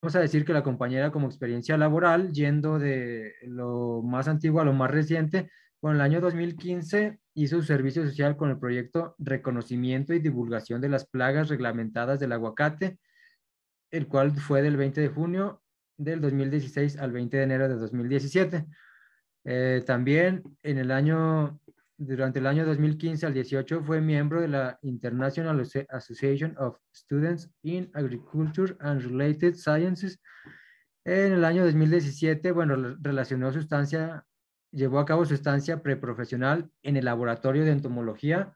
vamos a decir que la compañera como experiencia laboral, yendo de lo más antiguo a lo más reciente, bueno, en el año 2015 hizo su servicio social con el proyecto Reconocimiento y Divulgación de las Plagas Reglamentadas del Aguacate, el cual fue del 20 de junio del 2016 al 20 de enero de 2017. También durante el año 2015 al 18 fue miembro de la International Association of Students in Agriculture and Related Sciences. En el año 2017, bueno, llevó a cabo su estancia preprofesional en el laboratorio de entomología.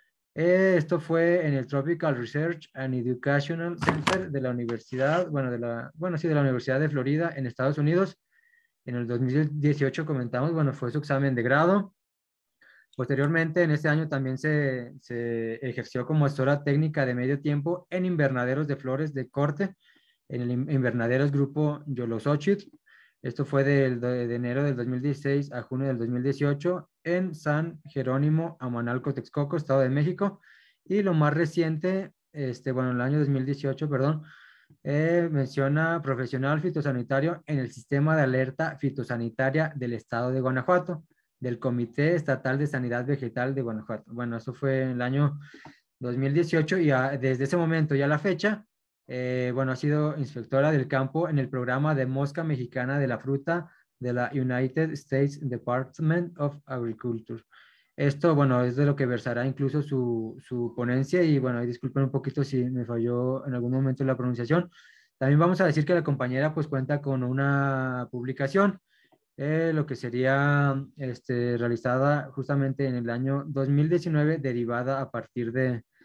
Esto fue en el Tropical Research and Educational Center de la Universidad, sí, de la Universidad de Florida en Estados Unidos. En el 2018 comentamos, bueno, fue su examen de grado. Posteriormente, en este año también se ejerció como asesora técnica de medio tiempo en invernaderos de flores de corte, en el invernaderos Grupo Yolosochitl. Esto fue de enero del 2016 a junio del 2018 en San Jerónimo, Amanalco, Texcoco, Estado de México. Y lo más reciente, bueno, en el año 2018, perdón, menciona profesional fitosanitario en el sistema de alerta fitosanitaria del Estado de Guanajuato, del Comité Estatal de Sanidad Vegetal de Guanajuato. Bueno, eso fue en el año 2018 y desde ese momento ya a la fecha, bueno, ha sido inspectora del campo en el programa de mosca mexicana de la fruta de la United States Department of Agriculture. Esto, bueno, es de lo que versará incluso su ponencia y, bueno, disculpen un poquito si me falló en algún momento la pronunciación. También vamos a decir que la compañera pues cuenta con una publicación, lo que sería realizada justamente en el año 2019, derivada a partir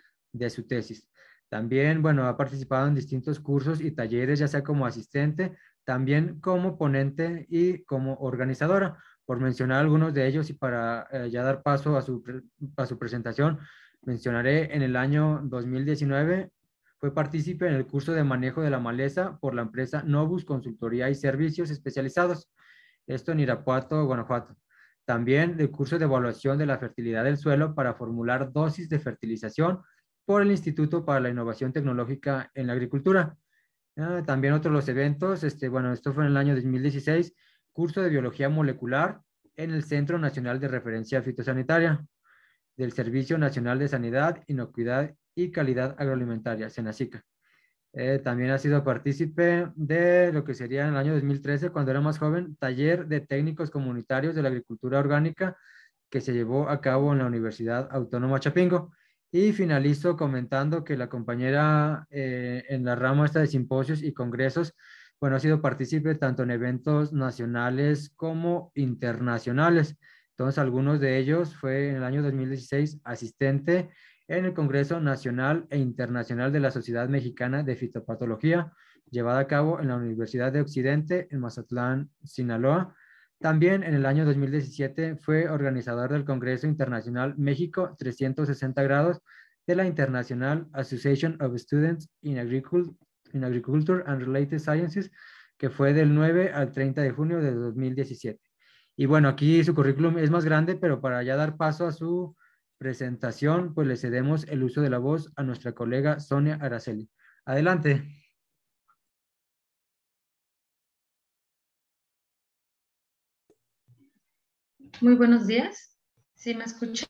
de su tesis. También, bueno, ha participado en distintos cursos y talleres, ya sea como asistente, también como ponente y como organizadora, por mencionar algunos de ellos y para ya dar paso a su presentación, mencionaré en el año 2019, fue partícipe en el curso de manejo de la maleza por la empresa Novus Consultoría y Servicios Especializados, esto en Irapuato, Guanajuato. También del curso de evaluación de la fertilidad del suelo para formular dosis de fertilización por el Instituto para la Innovación Tecnológica en la Agricultura. También otros los eventos, bueno, esto fue en el año 2016, curso de biología molecular en el Centro Nacional de Referencia Fitosanitaria del Servicio Nacional de Sanidad, Inocuidad y Calidad Agroalimentaria, SENASICA. También ha sido partícipe de lo que sería en el año 2013, cuando era más joven, taller de técnicos comunitarios de la agricultura orgánica que se llevó a cabo en la Universidad Autónoma Chapingo. Y finalizo comentando que la compañera en la rama esta de simposios y congresos, bueno, ha sido partícipe tanto en eventos nacionales como internacionales. Entonces, algunos de ellos fue en el año 2016 asistente en el Congreso Nacional e Internacional de la Sociedad Mexicana de Fitopatología, llevada a cabo en la Universidad de Occidente, en Mazatlán, Sinaloa. También en el año 2017 fue organizador del Congreso Internacional México 360 grados de la International Association of Students in Agriculture and Related Sciences, que fue del 9 al 30 de junio de 2017. Y bueno, aquí su currículum es más grande, pero para ya dar paso a su presentación, pues le cedemos el uso de la voz a nuestra colega Sonia Araceli. Adelante. Muy buenos días. ¿Sí me escuchan?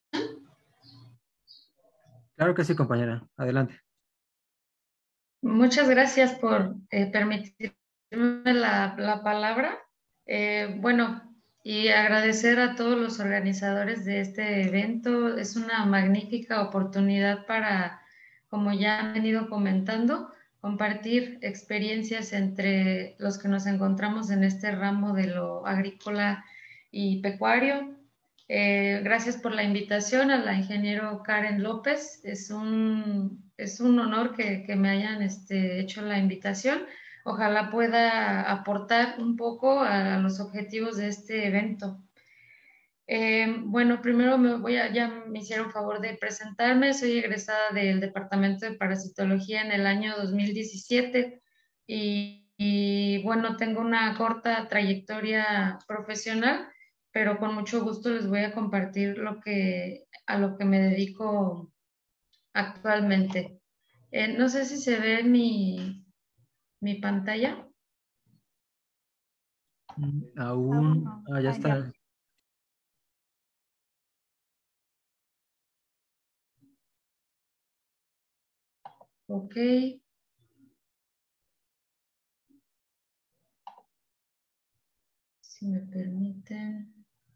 Claro que sí, compañera. Adelante. Muchas gracias por permitirme la palabra. Bueno, y agradecer a todos los organizadores de este evento. Es una magnífica oportunidad para, como ya han venido comentando, compartir experiencias entre los que nos encontramos en este ramo de lo agrícola y pecuario. Gracias por la invitación a la ingeniero Karen López. Es un honor que me hayan hecho la invitación. Ojalá pueda aportar un poco a los objetivos de este evento. Bueno, primero ya me hicieron favor de presentarme. Soy egresada del Departamento de Parasitología en el año 2017 y bueno, tengo una corta trayectoria profesional, pero con mucho gusto les voy a compartir a lo que me dedico actualmente. No sé si se ve mi pantalla. Aún, no. ya Ya. está. Ok. Si me permiten.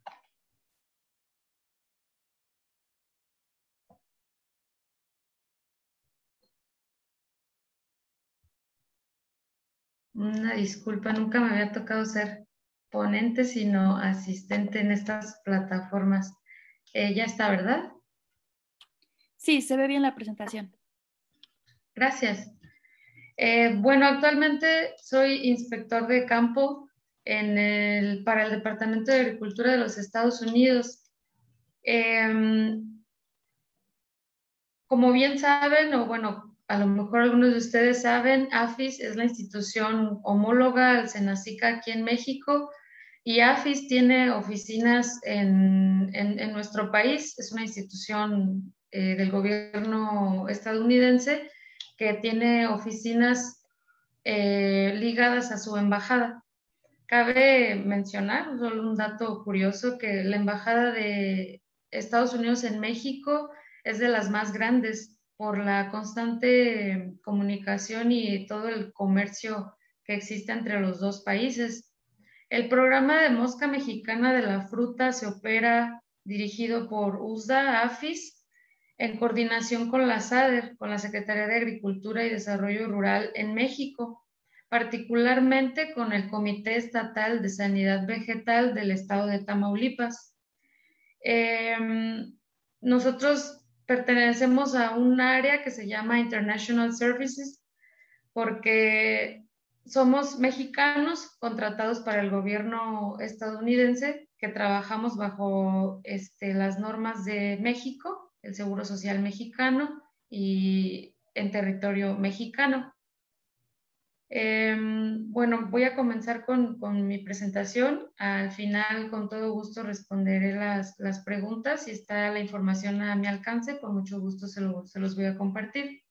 Una disculpa, nunca me había tocado ser ponente, sino asistente en estas plataformas. Ya está, ¿verdad? Sí, se ve bien la presentación. Gracias. Bueno, actualmente soy inspector de campo para el Departamento de Agricultura de los Estados Unidos. Como bien saben, o bueno, a lo mejor algunos de ustedes saben, AFIS es la institución homóloga al SENACICA aquí en México, y AFIS tiene oficinas en nuestro país. Es una institución del gobierno estadounidense que tiene oficinas ligadas a su embajada. Cabe mencionar, solo un dato curioso, que la embajada de Estados Unidos en México es de las más grandes por la constante comunicación y todo el comercio que existe entre los dos países. El programa de Mosca Mexicana de la Fruta se opera dirigido por USDA, AFIS, en coordinación con la SADER, con la Secretaría de Agricultura y Desarrollo Rural en México, particularmente con el Comité Estatal de Sanidad Vegetal del Estado de Tamaulipas. Nosotros pertenecemos a un área que se llama International Services porque somos mexicanos contratados para el gobierno estadounidense que trabajamos bajo las normas de México, el Seguro Social mexicano y en territorio mexicano. Bueno, voy a comenzar con mi presentación. Al final, con todo gusto, responderé las preguntas. Si está la información a mi alcance, con mucho gusto se los voy a compartir.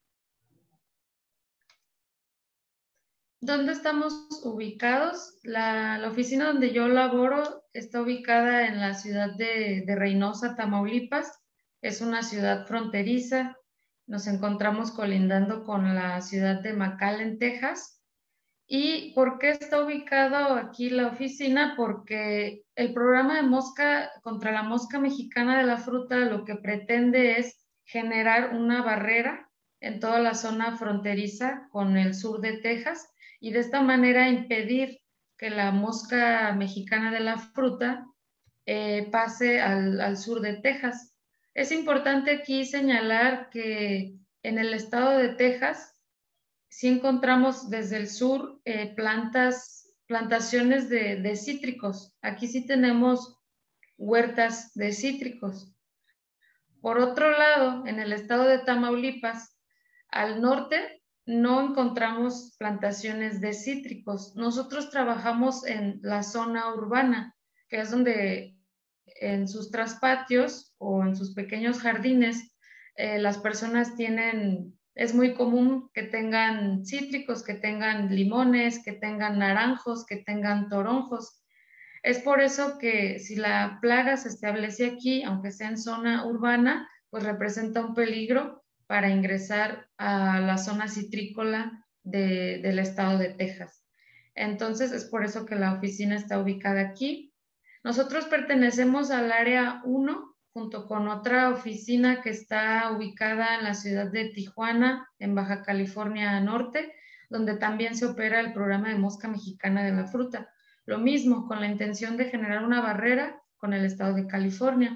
¿Dónde estamos ubicados? La oficina donde yo laboro está ubicada en la ciudad de Reynosa, Tamaulipas. Es una ciudad fronteriza. Nos encontramos colindando con la ciudad de McAllen, Texas. ¿Y por qué está ubicado aquí la oficina? Porque el programa de mosca contra la mosca mexicana de la fruta lo que pretende es generar una barrera en toda la zona fronteriza con el sur de Texas y de esta manera impedir que la mosca mexicana de la fruta pase al sur de Texas. Es importante aquí señalar que en el estado de Texas sí encontramos desde el sur plantaciones de cítricos. Aquí sí tenemos huertas de cítricos. Por otro lado, en el estado de Tamaulipas, al norte, no encontramos plantaciones de cítricos. Nosotros trabajamos en la zona urbana, que es donde en sus traspatios o en sus pequeños jardines, las personas es muy común que tengan cítricos, que tengan limones, que tengan naranjos, que tengan toronjos. Es por eso que si la plaga se establece aquí, aunque sea en zona urbana, pues representa un peligro para ingresar a la zona citrícola del estado de Texas. Entonces, es por eso que la oficina está ubicada aquí. Nosotros pertenecemos al área 1, junto con otra oficina que está ubicada en la ciudad de Tijuana, en Baja California Norte, donde también se opera el programa de mosca mexicana de la fruta. Lo mismo, con la intención de generar una barrera con el estado de California.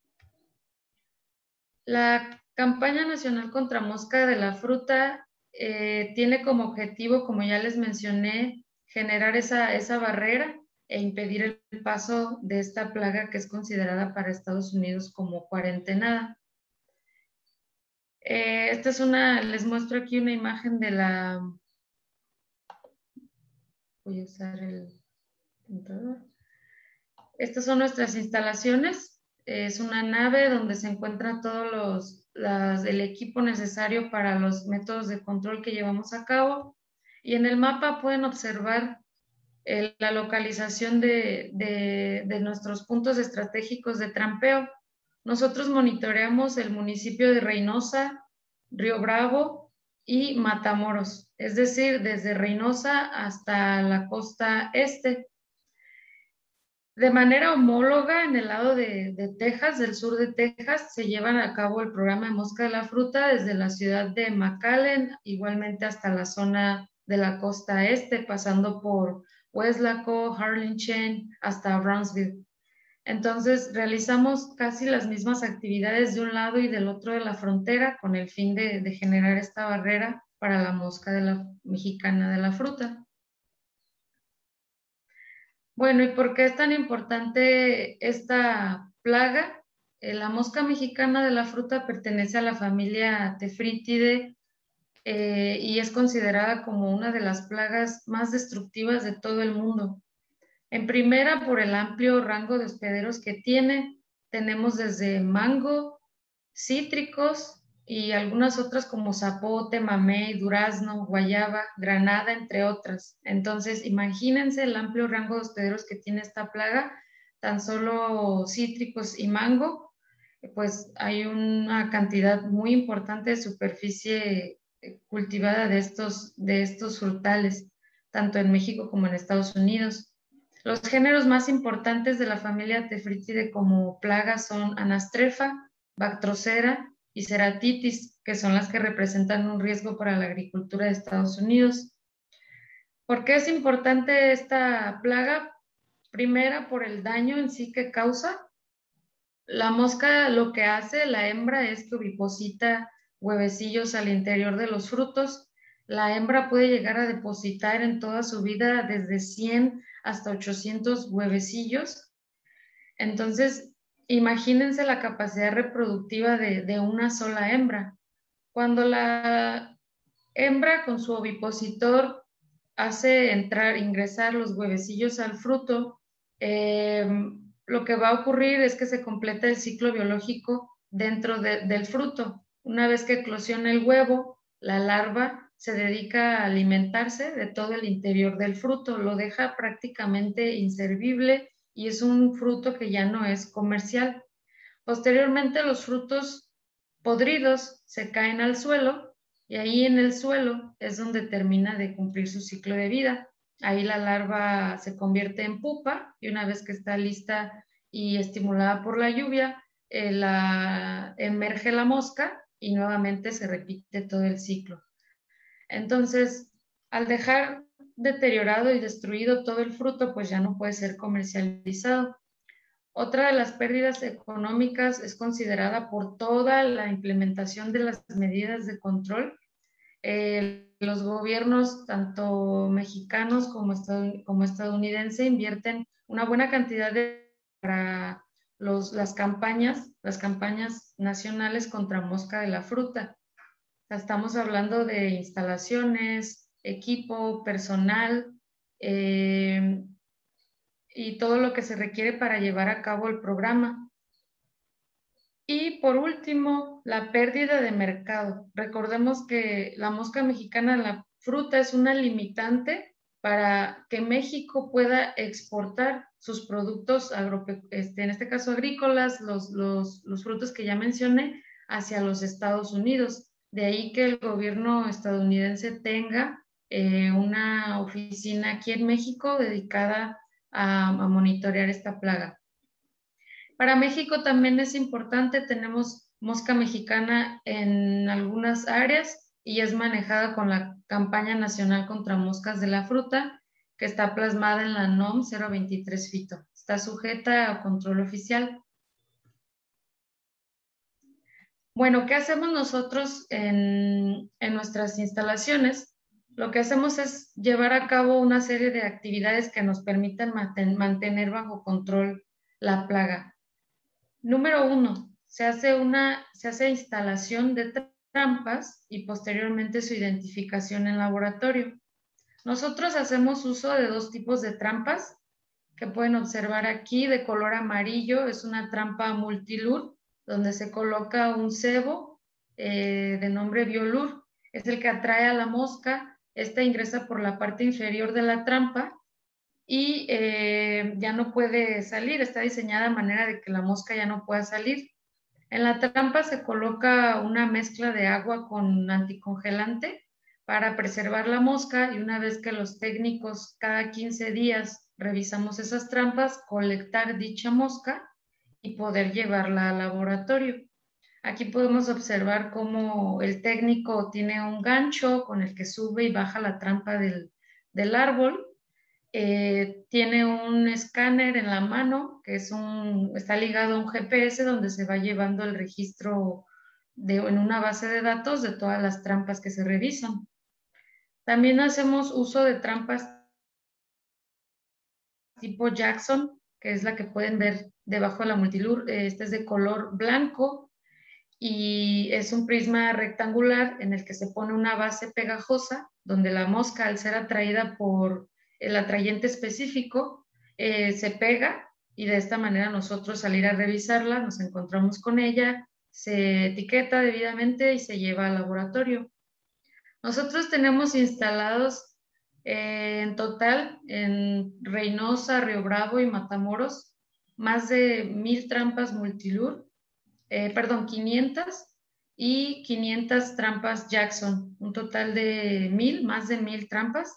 La campaña nacional contra mosca de la fruta tiene como objetivo, como ya les mencioné, generar esa barrera e impedir el paso de esta plaga que es considerada para Estados Unidos como cuarentenada. Les muestro aquí una imagen de voy a usar el computador. Estas son nuestras instalaciones. Es una nave donde se encuentra todo el equipo necesario para los métodos de control que llevamos a cabo. Y en el mapa pueden observar la localización de nuestros puntos estratégicos de trampeo. Nosotros monitoreamos el municipio de Reynosa, Río Bravo y Matamoros, es decir, desde Reynosa hasta la costa este. De manera homóloga, en el lado de Texas, del sur de Texas, se llevan a cabo el programa de mosca de la fruta desde la ciudad de McAllen, igualmente hasta la zona de la costa este, pasando por Weslaco, Harlingen, hasta Brownsville. Entonces, realizamos casi las mismas actividades de un lado y del otro de la frontera con el fin de generar esta barrera para la mosca mexicana de la fruta. Bueno, ¿y por qué es tan importante esta plaga? La mosca mexicana de la fruta pertenece a la familia Tephritidae y es considerada como una de las plagas más destructivas de todo el mundo. En primera, por el amplio rango de hospederos que tiene, tenemos desde mango, cítricos y algunas otras como zapote, mamey, durazno, guayaba, granada, entre otras. Entonces, imagínense el amplio rango de hospederos que tiene esta plaga, tan solo cítricos y mango, pues hay una cantidad muy importante de superficie cultivada de estos frutales, tanto en México como en Estados Unidos. Los géneros más importantes de la familia Tephritidae como plagas son Anastrefa, Bactrocera y Ceratitis, que son las que representan un riesgo para la agricultura de Estados Unidos. ¿Por qué es importante esta plaga? Primera, por el daño en sí que causa. La mosca lo que hace, la hembra, es que oviposita huevecillos al interior de los frutos. La hembra puede llegar a depositar en toda su vida desde 100 hasta 800 huevecillos. Entonces, imagínense la capacidad reproductiva de una sola hembra. Cuando la hembra con su ovipositor hace ingresar los huevecillos al fruto, lo que va a ocurrir es que se completa el ciclo biológico dentro del fruto. Una vez que eclosiona el huevo, la larva se dedica a alimentarse de todo el interior del fruto, lo deja prácticamente inservible y es un fruto que ya no es comercial. Posteriormente, los frutos podridos se caen al suelo y ahí en el suelo es donde termina de cumplir su ciclo de vida. Ahí la larva se convierte en pupa y una vez que está lista y estimulada por la lluvia, emerge la mosca y nuevamente se repite todo el ciclo. Entonces, al dejar deteriorado y destruido todo el fruto, pues ya no puede ser comercializado. Otra de las pérdidas económicas es considerada por toda la implementación de las medidas de control. Los gobiernos, tanto mexicanos como estadounidenses, invierten una buena cantidad para las campañas nacionales contra mosca de la fruta. Estamos hablando de instalaciones, equipo, personal, y todo lo que se requiere para llevar a cabo el programa. Y por último, la pérdida de mercado. Recordemos que la mosca mexicana de la fruta es una limitante para que México pueda exportar sus productos, en este caso agrícolas, los frutos que ya mencioné, hacia los Estados Unidos. De ahí que el gobierno estadounidense tenga una oficina aquí en México dedicada a monitorear esta plaga. Para México también es importante, tenemos mosca mexicana en algunas áreas y es manejada con la campaña nacional contra moscas de la fruta, que está plasmada en la NOM 023 FITO. Está sujeta a control oficial. Bueno, ¿qué hacemos nosotros en nuestras instalaciones? Lo que hacemos es llevar a cabo una serie de actividades que nos permitan mantener bajo control la plaga. Número 1, se hace instalación de trampas y posteriormente su identificación en laboratorio. Nosotros hacemos uso de 2 tipos de trampas que pueden observar aquí. De color amarillo es una trampa multilur donde se coloca un cebo de nombre biolur. Es el que atrae a la mosca. Esta ingresa por la parte inferior de la trampa y ya no puede salir, está diseñada de manera de que la mosca ya no pueda salir. En la trampa se coloca una mezcla de agua con anticongelante para preservar la mosca y una vez que los técnicos cada 15 días revisamos esas trampas, colectar dicha mosca y poder llevarla al laboratorio. Aquí podemos observar cómo el técnico tiene un gancho con el que sube y baja la trampa del árbol. Tiene un escáner en la mano que está ligado a un GPS donde se va llevando el registro en una base de datos de todas las trampas que se revisan. También hacemos uso de trampas tipo Jackson, que es la que pueden ver debajo de la multilure. Este es de color blanco y es un prisma rectangular en el que se pone una base pegajosa donde la mosca, al ser atraída por el atrayente específico, se pega y de esta manera nosotros salir a revisarla, nos encontramos con ella, se etiqueta debidamente y se lleva al laboratorio. Nosotros tenemos instalados en total en Reynosa, Río Bravo y Matamoros más de 1000 trampas multilure, 500 y 500 trampas Jackson, un total de 1000, más de 1000 trampas.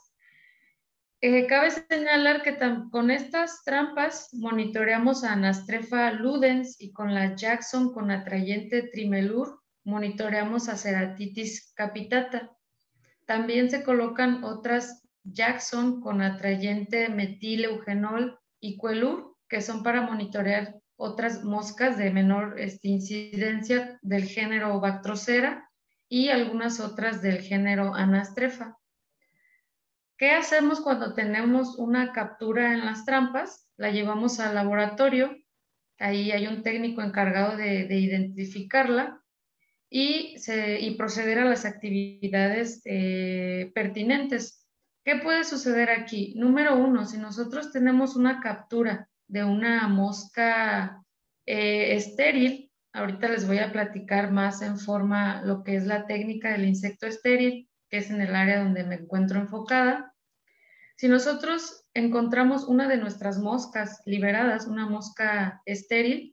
Cabe señalar que con estas trampas monitoreamos a Anastrefa ludens y con la Jackson con atrayente Trimelur monitoreamos a Ceratitis capitata. También se colocan otras Jackson con atrayente metileugenol y Quelur, que son para monitorear otras moscas de menor incidencia del género Bactrocera y algunas otras del género Anastrefa. ¿Qué hacemos cuando tenemos una captura en las trampas? La llevamos al laboratorio, ahí hay un técnico encargado de identificarla y proceder a las actividades pertinentes. ¿Qué puede suceder aquí? Número 1, si nosotros tenemos una captura de una mosca estéril, ahorita les voy a platicar más en forma lo que es la técnica del insecto estéril, que es en el área donde me encuentro enfocada. Si nosotros encontramos una de nuestras moscas liberadas, una mosca estéril,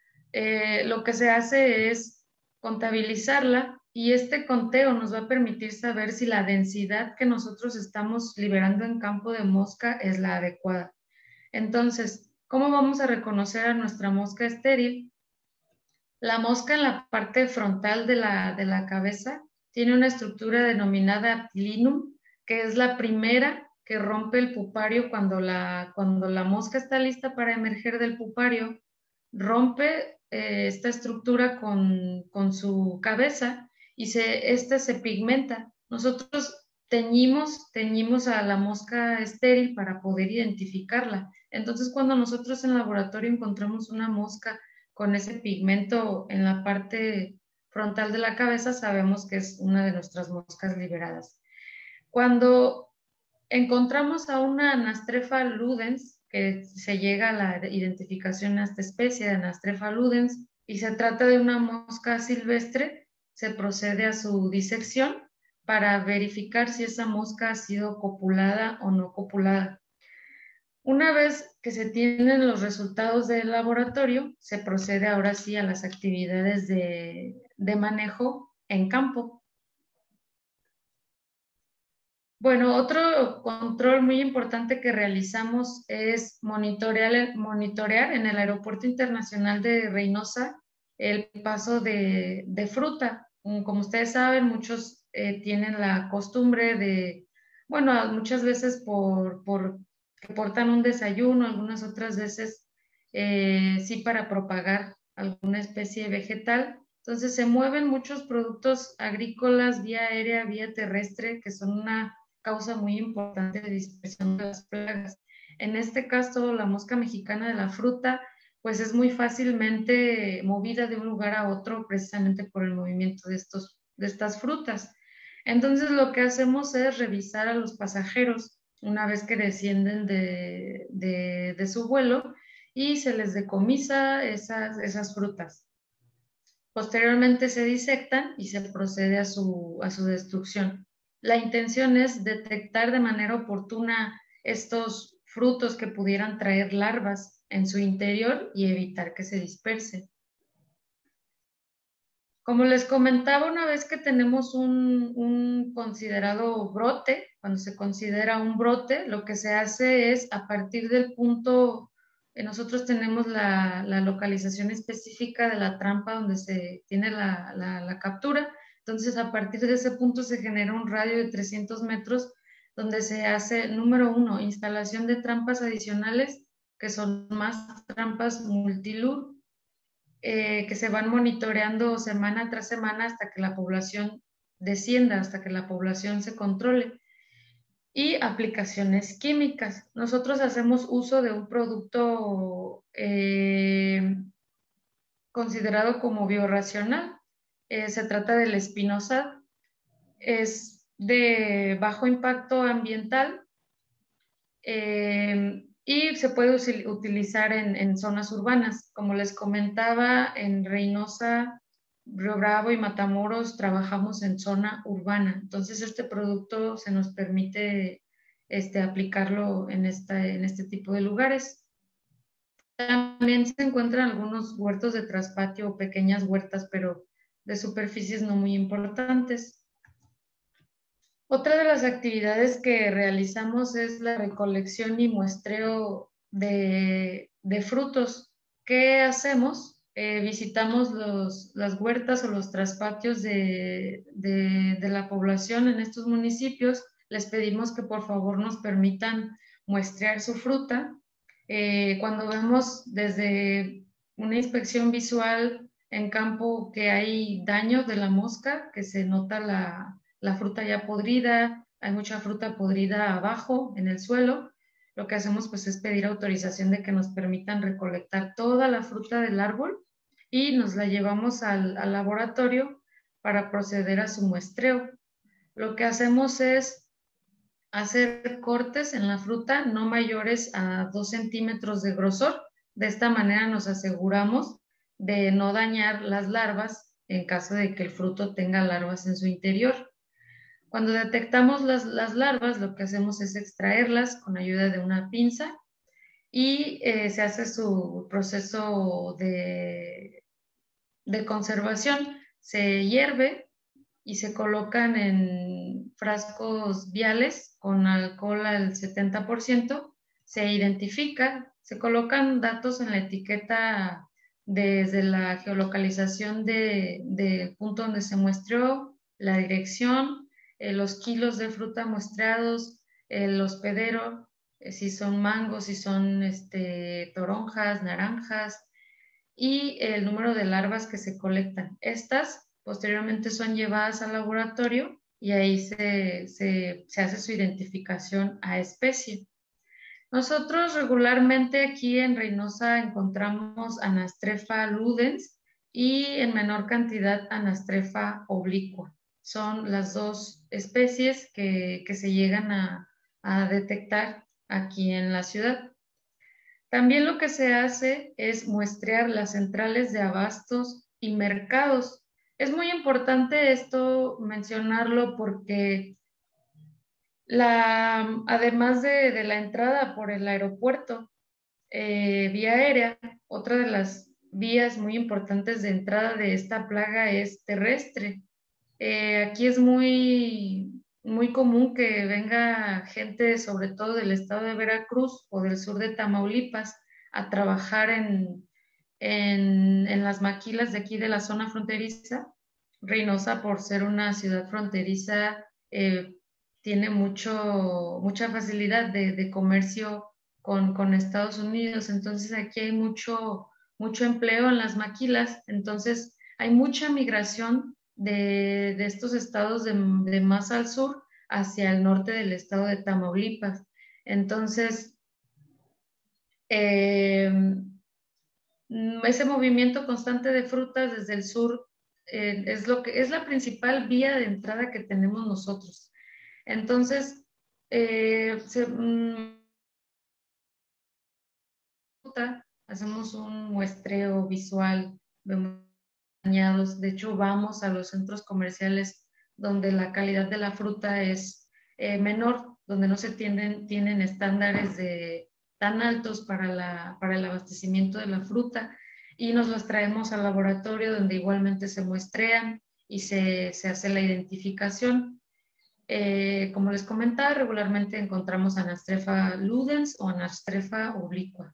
lo que se hace es contabilizarla y este conteo nos va a permitir saber si la densidad que nosotros estamos liberando en campo de mosca es la adecuada. Entonces, ¿cómo vamos a reconocer a nuestra mosca estéril? La mosca en la parte frontal de la cabeza tiene una estructura denominada aptilinum, que es la primera que rompe el pupario cuando la mosca está lista para emerger del pupario, rompe esta estructura con su cabeza y esta se pigmenta. Nosotros teñimos a la mosca estéril para poder identificarla. Entonces, cuando nosotros en laboratorio encontramos una mosca con ese pigmento en la parte frontal de la cabeza, sabemos que es una de nuestras moscas liberadas. Cuando encontramos a una Anastrefa ludens, que se llega a la identificación de esta especie de Anastrefa ludens, y se trata de una mosca silvestre, se procede a su disección para verificar si esa mosca ha sido copulada o no copulada. Una vez que se tienen los resultados del laboratorio, se procede ahora sí a las actividades de manejo en campo. Bueno, otro control muy importante que realizamos es monitorear en el Aeropuerto Internacional de Reynosa el paso de fruta. Como ustedes saben, muchos tienen la costumbre de, bueno, muchas veces que portan un desayuno, algunas otras veces sí para propagar alguna especie vegetal. Entonces se mueven muchos productos agrícolas vía aérea, vía terrestre, que son una causa muy importante de dispersión de las plagas. En este caso, la mosca mexicana de la fruta, pues es muy fácilmente movida de un lugar a otro precisamente por el movimiento de estas frutas. Entonces, lo que hacemos es revisar a los pasajeros una vez que descienden de su vuelo y se les decomisa esas frutas. Posteriormente se disectan y se procede a su destrucción. La intención es detectar de manera oportuna estos frutos que pudieran traer larvas en su interior y evitar que se disperse. Como les comentaba, una vez que tenemos un considerado brote, cuando se considera un brote, lo que se hace es a partir del punto, nosotros tenemos la localización específica de la trampa donde se tiene la captura, entonces a partir de ese punto se genera un radio de 300 metros donde se hace, número 1, instalación de trampas adicionales, que son más trampas multilure, que se van monitoreando semana tras semana hasta que la población descienda, hasta que la población se controle. Y aplicaciones químicas. Nosotros hacemos uso de un producto considerado como biorracional. Se trata del Spinosad. Es de bajo impacto ambiental y se puede utilizar en zonas urbanas. Como les comentaba, en Reynosa, Río Bravo y Matamoros trabajamos en zona urbana. Entonces este producto se nos permite aplicarlo en este tipo de lugares. También se encuentran algunos huertos de traspatio o pequeñas huertas, pero de superficies no muy importantes. Otra de las actividades que realizamos es la recolección y muestreo de frutos. ¿Qué hacemos? Visitamos las huertas o los traspatios de la población en estos municipios. Les pedimos que por favor nos permitan muestrear su fruta. Cuando vemos desde una inspección visual en campo que hay daño de la mosca, que se nota la fruta ya podrida, hay mucha fruta podrida abajo en el suelo, lo que hacemos pues es pedir autorización de que nos permitan recolectar toda la fruta del árbol y nos la llevamos al laboratorio para proceder a su muestreo. Lo que hacemos es hacer cortes en la fruta no mayores a 2 centímetros de grosor. De esta manera nos aseguramos de no dañar las larvas en caso de que el fruto tenga larvas en su interior. Cuando detectamos las larvas, lo que hacemos es extraerlas con ayuda de una pinza y se hace su proceso de conservación. Se hierve y se colocan en frascos viales con alcohol al 70%, se identifica, se colocan datos en la etiqueta desde la geolocalización del punto donde se muestreó, la dirección, los kilos de fruta muestreados, el hospedero, si son mangos, si son toronjas, naranjas, y el número de larvas que se colectan. Estas posteriormente son llevadas al laboratorio y ahí se hace su identificación a especie. Nosotros regularmente aquí en Reynosa encontramos Anastrefa ludens y en menor cantidad Anastrefa oblicua. Son las dos especies que se llegan a detectar aquí en la ciudad. También lo que se hace es muestrear las centrales de abastos y mercados. Es muy importante esto mencionarlo porque además de la entrada por el aeropuerto, vía aérea, otra de las vías muy importantes de entrada de esta plaga es terrestre. Aquí es muy común que venga gente, sobre todo del estado de Veracruz o del sur de Tamaulipas, a trabajar en las maquilas de aquí de la zona fronteriza. Reynosa, por ser una ciudad fronteriza, tiene mucha facilidad de comercio con Estados Unidos, entonces aquí hay mucho empleo en las maquilas, entonces hay mucha migración de estos estados de más al sur hacia el norte del estado de Tamaulipas. Entonces, ese movimiento constante de frutas desde el sur es la principal vía de entrada que tenemos nosotros. Entonces, hacemos un muestreo visual, vemos dañados. De hecho, vamos a los centros comerciales donde la calidad de la fruta es menor, donde no se tienen estándares tan altos para el abastecimiento de la fruta, y nos las traemos al laboratorio donde igualmente se muestrean y se hace la identificación. Como les comentaba, regularmente encontramos Anastrefa ludens o Anastrefa obliqua.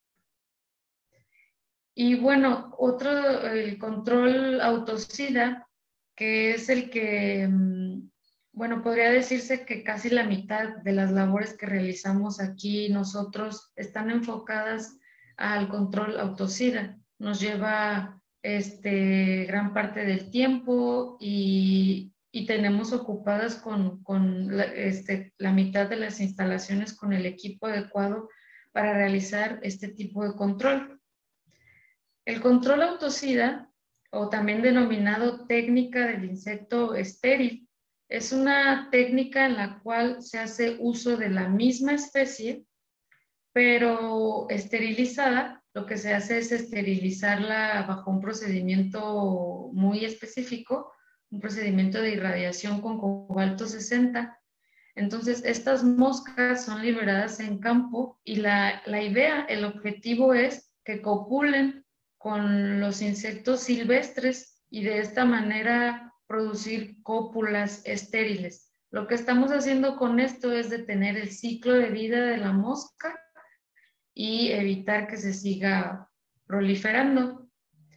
Y bueno, el control autosida, que es el que, bueno, podría decirse que casi la mitad de las labores que realizamos aquí nosotros están enfocadas al control autosida. Nos lleva gran parte del tiempo y tenemos ocupadas con la mitad de las instalaciones con el equipo adecuado para realizar este tipo de control. El control autosida, o también denominado técnica del insecto estéril, es una técnica en la cual se hace uso de la misma especie, pero esterilizada. Lo que se hace es esterilizarla bajo un procedimiento muy específico, un procedimiento de irradiación con cobalto 60. Entonces, estas moscas son liberadas en campo y la idea, el objetivo es que copulen con los insectos silvestres y de esta manera producir cópulas estériles. Lo que estamos haciendo con esto es detener el ciclo de vida de la mosca y evitar que se siga proliferando.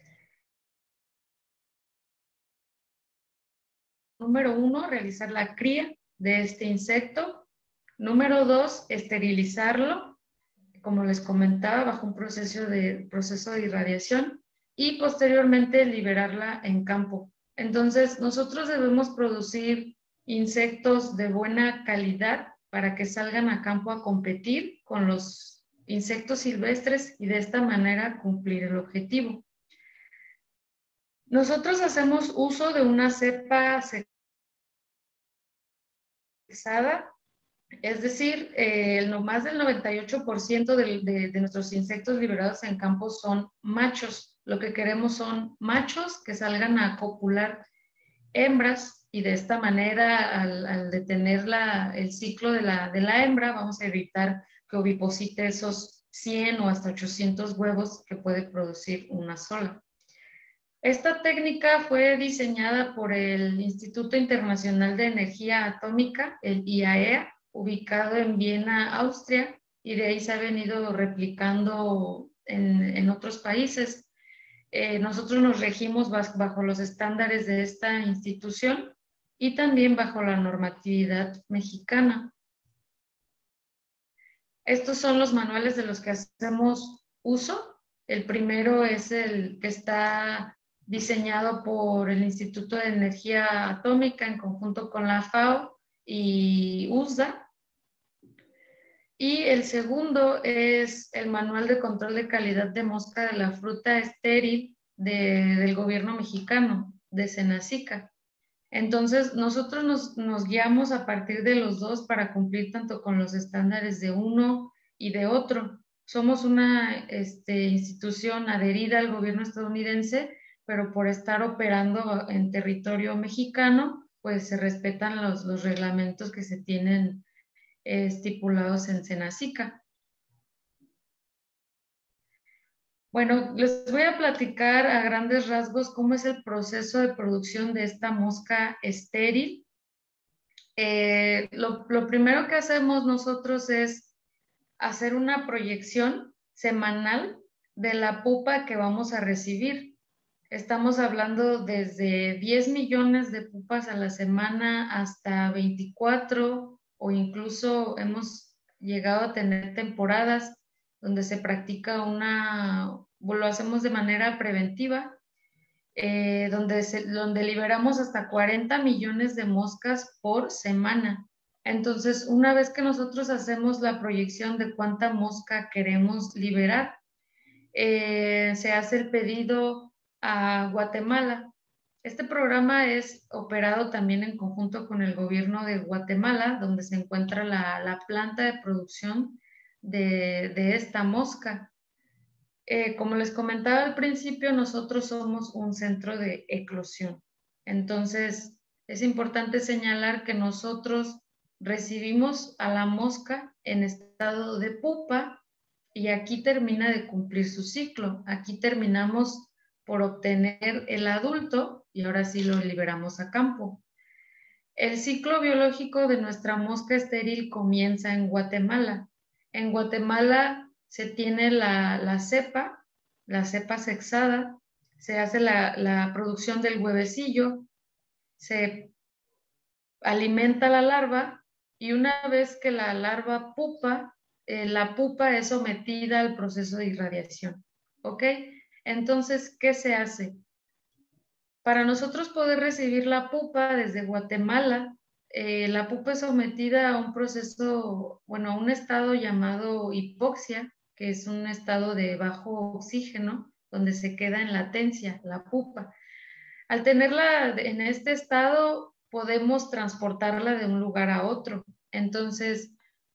Número 1, realizar la cría de este insecto. Número 2, esterilizarlo, como les comentaba, bajo un proceso de irradiación, y posteriormente liberarla en campo. Entonces, nosotros debemos producir insectos de buena calidad para que salgan a campo a competir con los insectos silvestres y de esta manera cumplir el objetivo. Nosotros hacemos uso de una cepa sexada, es decir, más del 98% de nuestros insectos liberados en campo son machos. Lo que queremos son machos que salgan a copular hembras, y de esta manera, al detener el ciclo de la hembra, vamos a evitar que oviposite esos 100 o hasta 800 huevos que puede producir una sola. Esta técnica fue diseñada por el Instituto Internacional de Energía Atómica, el IAEA, ubicado en Viena, Austria, y de ahí se ha venido replicando en otros países. Nosotros nos regimos bajo los estándares de esta institución y también bajo la normatividad mexicana. Estos son los manuales de los que hacemos uso. El primero es el que está diseñado por el Instituto de Energía Atómica en conjunto con la FAO y USDA. Y el segundo es el Manual de Control de Calidad de Mosca de la Fruta Estéril del gobierno mexicano, de Senacica. Entonces, nosotros nos guiamos a partir de los dos para cumplir tanto con los estándares de uno y de otro. Somos una institución adherida al gobierno estadounidense, pero por estar operando en territorio mexicano, pues se respetan los reglamentos que se tienen estipulados en Senacica. Bueno, les voy a platicar a grandes rasgos cómo es el proceso de producción de esta mosca estéril. Lo primero que hacemos nosotros es hacer una proyección semanal de la pupa que vamos a recibir. Estamos hablando desde 10 millones de pupas a la semana hasta 24, o incluso hemos llegado a tener temporadas donde se practica lo hacemos de manera preventiva, donde liberamos hasta 40 millones de moscas por semana. Entonces, una vez que nosotros hacemos la proyección de cuánta mosca queremos liberar, se hace el pedido a Guatemala. Este programa es operado también en conjunto con el gobierno de Guatemala, donde se encuentra la planta de producción de esta mosca. Como les comentaba al principio, nosotros somos un centro de eclosión. Entonces, es importante señalar que nosotros recibimos a la mosca en estado de pupa y aquí termina de cumplir su ciclo. Aquí terminamos por obtener el adulto y ahora sí lo liberamos a campo. El ciclo biológico de nuestra mosca estéril comienza en Guatemala. En Guatemala se tiene la cepa sexada, se hace la producción del huevecillo, se alimenta la larva y una vez que la larva pupa, la pupa es sometida al proceso de irradiación. ¿Ok? Entonces, ¿qué se hace? Para nosotros poder recibir la pupa desde Guatemala, la pupa es sometida a un proceso, bueno, a un estado llamado hipoxia, que es un estado de bajo oxígeno, donde se queda en latencia la pupa. Al tenerla en este estado, podemos transportarla de un lugar a otro. Entonces,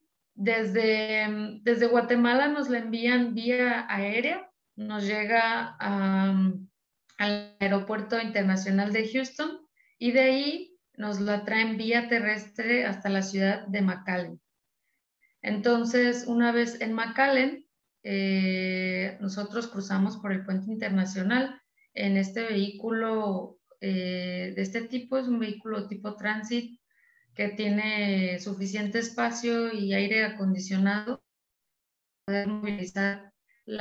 desde Guatemala nos la envían vía aérea, nos llega al aeropuerto internacional de Houston y de ahí nos la traen vía terrestre hasta la ciudad de McAllen. Entonces, una vez en McAllen, nosotros cruzamos por el puente internacional en este vehículo de este tipo, es un vehículo tipo Transit que tiene suficiente espacio y aire acondicionado para poder movilizar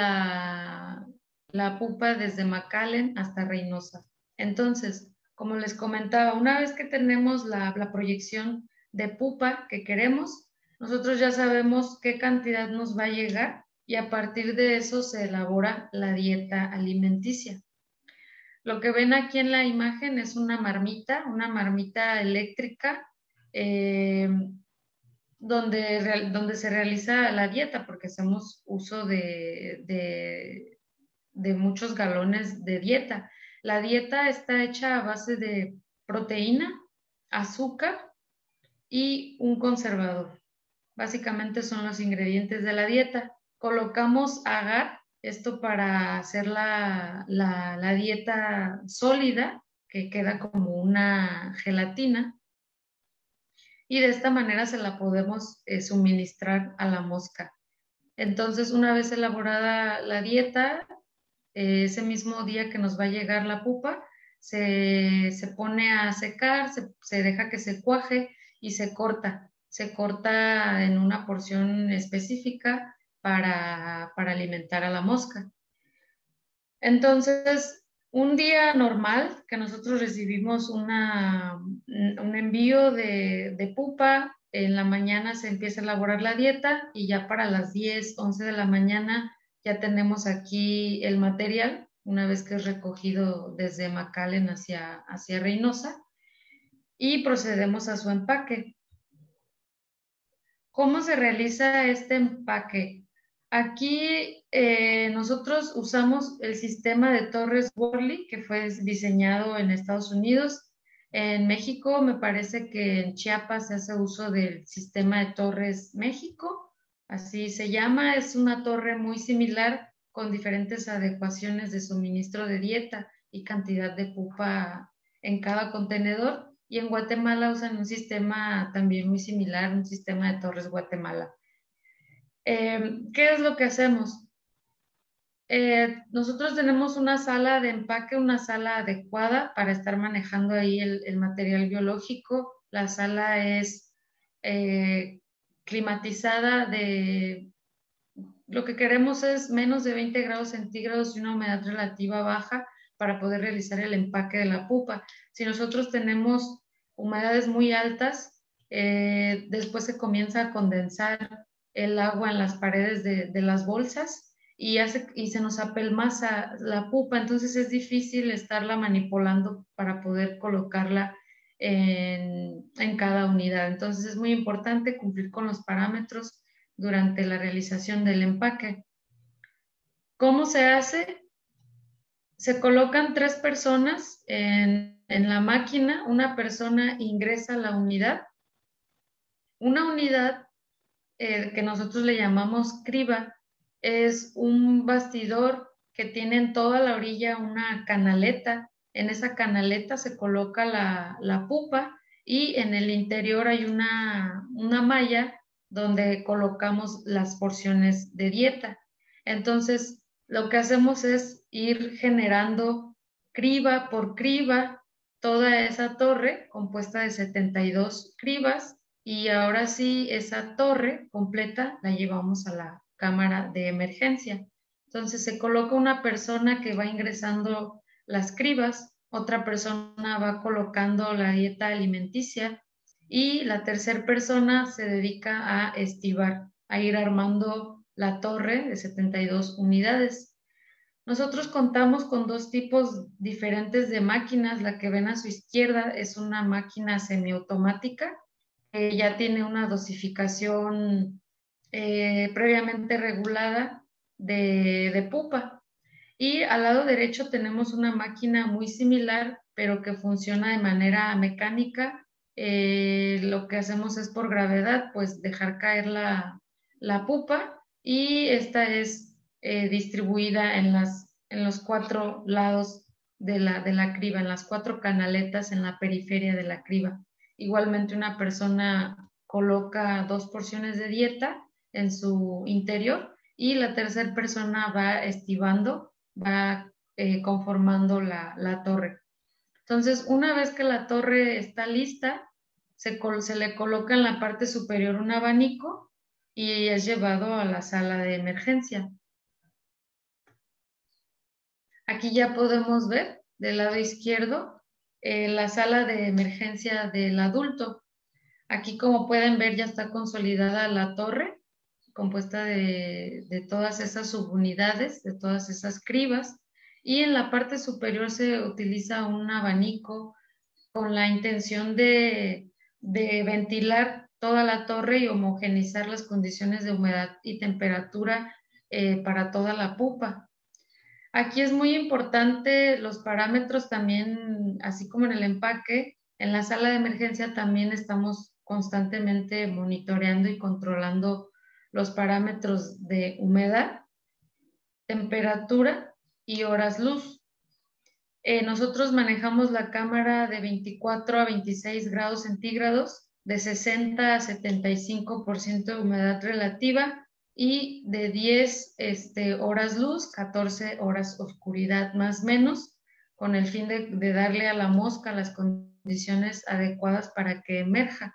la pupa desde McAllen hasta Reynosa. Entonces, como les comentaba, una vez que tenemos la proyección de pupa que queremos, nosotros ya sabemos qué cantidad nos va a llegar y a partir de eso se elabora la dieta alimenticia. Lo que ven aquí en la imagen es una marmita eléctrica, donde se realiza la dieta, porque hacemos uso de muchos galones de dieta. La dieta está hecha a base de proteína, azúcar y un conservador. Básicamente son los ingredientes de la dieta. Colocamos agar, esto para hacer la dieta sólida, que queda como una gelatina, y de esta manera se la podemos suministrar a la mosca. Entonces, una vez elaborada la dieta, ese mismo día que nos va a llegar la pupa, se pone a secar, se deja que se cuaje y se corta. Se corta en una porción específica para alimentar a la mosca. Entonces, un día normal que nosotros recibimos un envío de pupa, en la mañana se empieza a elaborar la dieta y ya para las 10, 11 de la mañana ya tenemos aquí el material, una vez que es recogido desde McAllen hacia Reynosa, y procedemos a su empaque. ¿Cómo se realiza este empaque? Aquí nosotros usamos el sistema de Torres Worley, que fue diseñado en Estados Unidos. En México, me parece que en Chiapas se hace uso del sistema de Torres México, así se llama. Es una torre muy similar con diferentes adecuaciones de suministro de dieta y cantidad de pupa en cada contenedor. Y en Guatemala usan un sistema también muy similar, un sistema de Torres Guatemala. ¿Qué es lo que hacemos? Nosotros tenemos una sala de empaque, una sala adecuada para estar manejando ahí el material biológico. La sala es climatizada lo que queremos es menos de 20 grados centígrados y una humedad relativa baja para poder realizar el empaque de la pupa. Si nosotros tenemos humedades muy altas, después se comienza a condensar el agua en las paredes de las bolsas y se nos apelmaza la pupa, entonces es difícil estarla manipulando para poder colocarla en cada unidad. Entonces es muy importante cumplir con los parámetros durante la realización del empaque. ¿Cómo se hace? Se colocan 3 personas en la máquina, una persona ingresa a la unidad. Una unidad que nosotros le llamamos criba es un bastidor que tiene en toda la orilla una canaleta. En esa canaleta se coloca la pupa y en el interior hay una malla donde colocamos las porciones de dieta. Entonces, lo que hacemos es ir generando criba por criba toda esa torre compuesta de 72 cribas, y ahora sí esa torre completa la llevamos a la cámara de emergencia. Entonces se coloca una persona que va ingresando las cribas, otra persona va colocando la dieta alimenticia y la tercera persona se dedica a estibar, a ir armando la torre de 72 unidades. Nosotros contamos con dos tipos diferentes de máquinas. La que ven a su izquierda es una máquina semiautomática que ya tiene una dosificación previamente regulada de pupa. Y al lado derecho tenemos una máquina muy similar, pero que funciona de manera mecánica. Lo que hacemos es por gravedad, pues dejar caer la pupa, y esta es distribuida en los cuatro lados de la criba, en las cuatro canaletas en la periferia de la criba. Igualmente una persona coloca 2 porciones de dieta en su interior y la tercera persona va estibando, va conformando la torre. Entonces, una vez que la torre está lista, se le coloca en la parte superior un abanico y es llevado a la sala de emergencia. Aquí ya podemos ver del lado izquierdo la sala de emergencia del adulto. Aquí, como pueden ver, ya está consolidada la torre, compuesta de todas esas subunidades, de todas esas cribas, y en la parte superior se utiliza un abanico con la intención de ventilar toda la torre y homogeneizar las condiciones de humedad y temperatura para toda la pupa. Aquí es muy importante los parámetros también, así como en el empaque. En la sala de emergencia también estamos constantemente monitoreando y controlando los parámetros de humedad, temperatura y horas luz. Nosotros manejamos la cámara de 24 a 26 grados centígrados, de 60 a 75% de humedad relativa y de 10 horas luz, 14 horas oscuridad más o menos, con el fin de darle a la mosca las condiciones adecuadas para que emerja.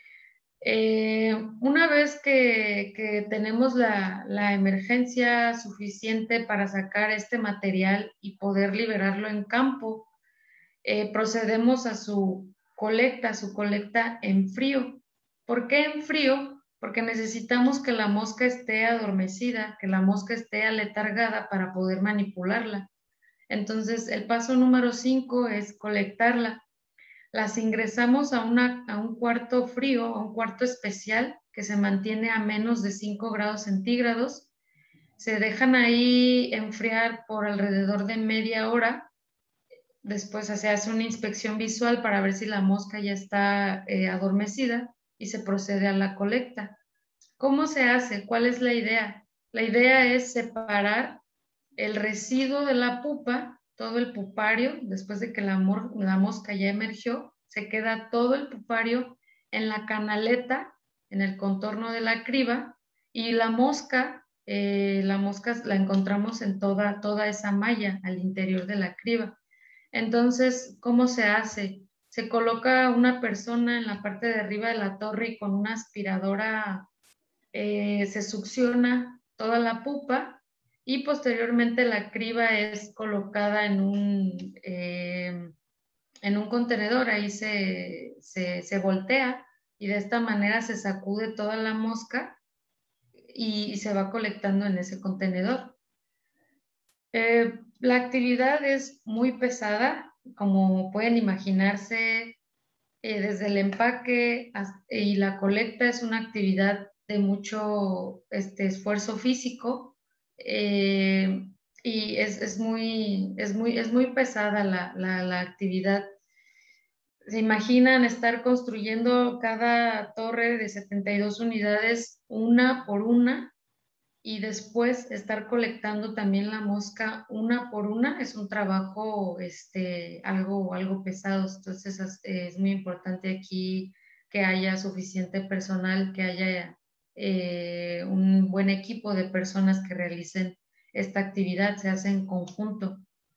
Una vez que tenemos la emergencia suficiente para sacar este material y poder liberarlo en campo, procedemos a su colecta en frío. ¿Por qué en frío? Porque necesitamos que la mosca esté adormecida, que la mosca esté aletargada para poder manipularla. Entonces, el paso número 5 es colectarla. Las ingresamos a un cuarto frío, a un cuarto especial que se mantiene a menos de 5 grados centígrados. Se dejan ahí enfriar por alrededor de media hora. Después se hace una inspección visual para ver si la mosca ya está adormecida y se procede a la colecta. ¿Cómo se hace? ¿Cuál es la idea? La idea es separar el residuo de la pupa, todo el pupario, después de que la mosca ya emergió, se queda todo el pupario en la canaleta, en el contorno de la criba, y la mosca la encontramos en toda esa malla al interior de la criba. Entonces, ¿cómo se hace? Se coloca una persona en la parte de arriba de la torre y con una aspiradora se succiona toda la pupa, y posteriormente la criba es colocada en un contenedor. Ahí se voltea y de esta manera se sacude toda la mosca y se va colectando en ese contenedor. La actividad es muy pesada, como pueden imaginarse. Desde el empaque y la colecta es una actividad de mucho esfuerzo físico, y es muy pesada la actividad. ¿Se imaginan estar construyendo cada torre de 72 unidades una por una? y después estar colectando también la mosca una por una es un trabajo algo pesado. Entonces es muy importante aquí que haya suficiente personal, que haya un buen equipo de personas que realicen esta actividad, se hace en conjunto.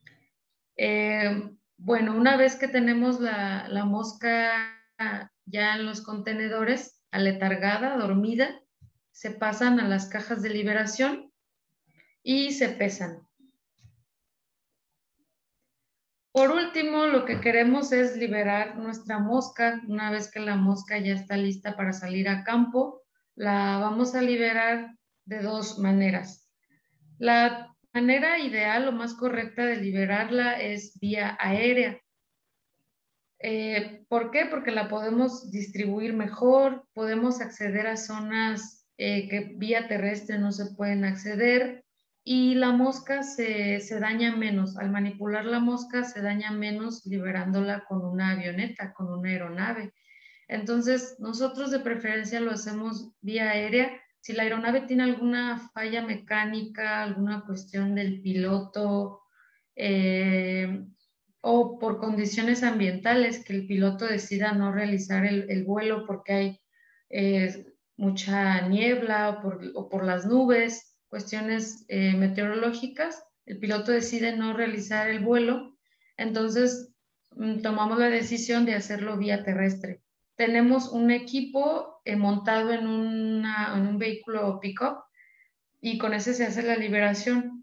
Bueno, una vez que tenemos la mosca ya en los contenedores, aletargada, dormida, se pasan a las cajas de liberación y se pesan. Por último, lo que queremos es liberar nuestra mosca. Una vez que la mosca ya está lista para salir a campo, la vamos a liberar de dos maneras. La manera ideal o más correcta de liberarla es vía aérea. ¿Por qué? Porque la podemos distribuir mejor, podemos acceder a zonas que vía terrestre no se pueden acceder y la mosca se daña menos. Al manipular la mosca se daña menos liberándola con una avioneta, con una aeronave. Entonces, nosotros de preferencia lo hacemos vía aérea. Si la aeronave tiene alguna falla mecánica, alguna cuestión del piloto, o por condiciones ambientales, que el piloto decida no realizar el vuelo porque hay mucha niebla o por las nubes, cuestiones meteorológicas, el piloto decide no realizar el vuelo, entonces tomamos la decisión de hacerlo vía terrestre. Tenemos un equipo montado en un vehículo pick-up y con ese se hace la liberación.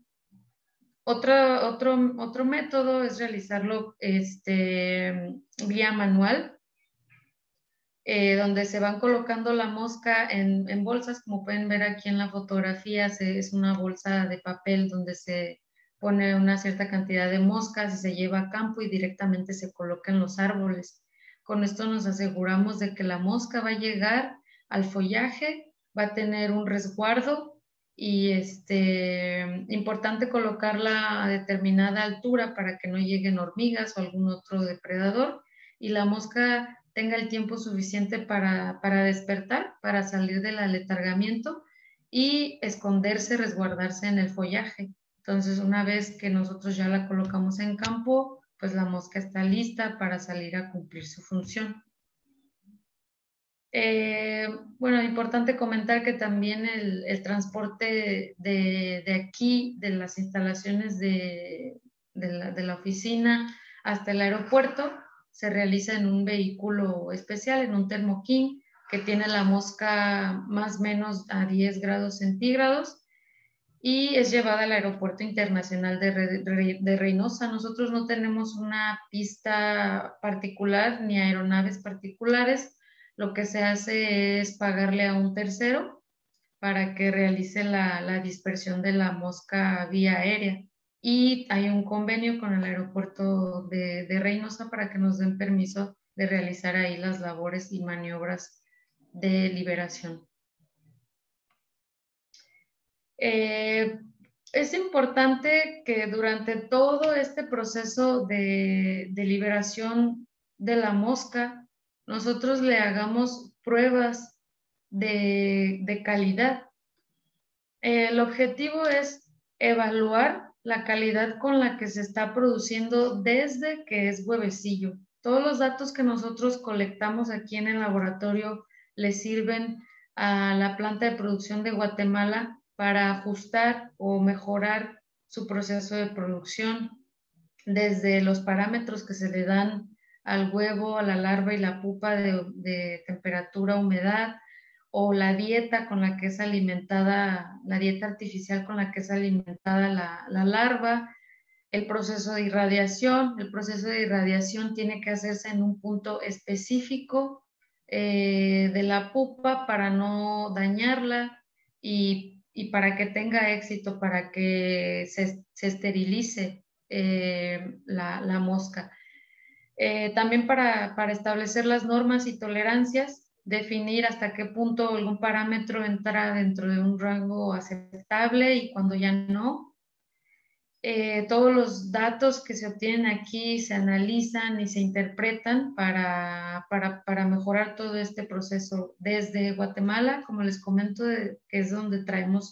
Otro método es realizarlo vía manual, donde se van colocando la mosca en bolsas, como pueden ver aquí en la fotografía, es una bolsa de papel donde se pone una cierta cantidad de moscas y se lleva a campo y directamente se coloca en los árboles. Con esto nos aseguramos de que la mosca va a llegar al follaje, va a tener un resguardo y importante colocarla a determinada altura para que no lleguen hormigas o algún otro depredador y la mosca tenga el tiempo suficiente para despertar, para salir del aletargamiento y esconderse, resguardarse en el follaje. Entonces, una vez que nosotros ya la colocamos en campo, pues la mosca está lista para salir a cumplir su función. Bueno, importante comentar que también el transporte de aquí, de las instalaciones de la oficina hasta el aeropuerto, se realiza en un vehículo especial, en un Thermo King, que tiene la mosca más o menos a 10 grados centígrados y es llevada al Aeropuerto Internacional de Reynosa. Nosotros no tenemos una pista particular ni aeronaves particulares. Lo que se hace es pagarle a un tercero para que realice la dispersión de la mosca vía aérea. Y hay un convenio con el aeropuerto de Reynosa para que nos den permiso de realizar ahí las labores y maniobras de liberación. Es importante que durante todo este proceso de liberación de la mosca, nosotros le hagamos pruebas de calidad. El objetivo es evaluar la calidad con la que se está produciendo desde que es huevecillo. Todos los datos que nosotros colectamos aquí en el laboratorio le sirven a la planta de producción de Guatemala para ajustar o mejorar su proceso de producción, desde los parámetros que se le dan al huevo, a la larva y la pupa de temperatura, humedad, o la dieta con la que es alimentada, la dieta artificial con la que es alimentada la larva, el proceso de irradiación. El proceso de irradiación tiene que hacerse en un punto específico de la pupa para no dañarla y para que tenga éxito, para que se esterilice la mosca. También para establecer las normas y tolerancias, definir hasta qué punto algún parámetro entra dentro de un rango aceptable y cuando ya no. Todos los datos que se obtienen aquí se analizan y se interpretan para mejorar todo este proceso desde Guatemala, como les comento, que es donde traemos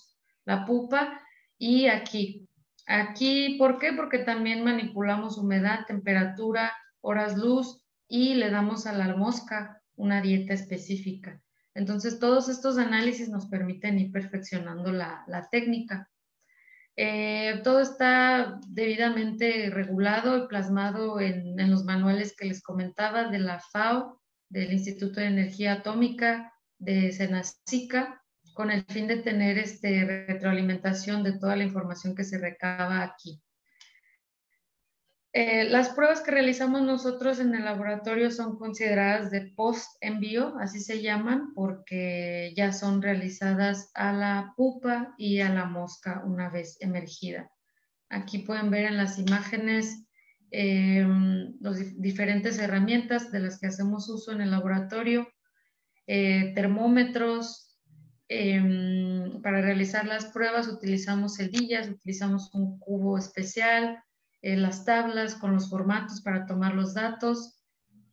la pupa y aquí. Aquí, ¿por qué? Porque también manipulamos humedad, temperatura, horas luz y le damos a la mosca una dieta específica. Entonces, todos estos análisis nos permiten ir perfeccionando la técnica. Todo está debidamente regulado y plasmado en los manuales que les comentaba de la FAO, del Instituto de Energía Atómica, de Senacica, con el fin de tener retroalimentación de toda la información que se recaba aquí. Las pruebas que realizamos nosotros en el laboratorio son consideradas de post-envío, así se llaman, porque ya son realizadas a la pupa y a la mosca una vez emergida. Aquí pueden ver en las imágenes las diferentes herramientas de las que hacemos uso en el laboratorio, termómetros. Para realizar las pruebas utilizamos cerillas, utilizamos un cubo especial, las tablas con los formatos para tomar los datos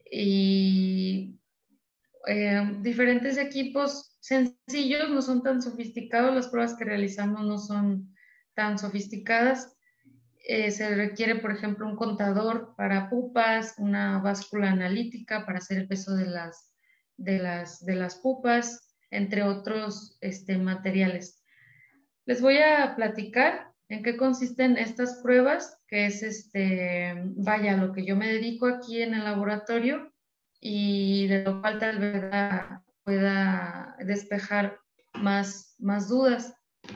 y diferentes equipos sencillos, no son tan sofisticados, las pruebas que realizamos no son tan sofisticadas. Se requiere, por ejemplo, un contador para pupas, una báscula analítica para hacer el peso de las pupas, entre otros materiales. Les voy a platicar en qué consisten estas pruebas, que es vaya, lo que yo me dedico aquí en el laboratorio y de lo cual tal vez pueda despejar más dudas.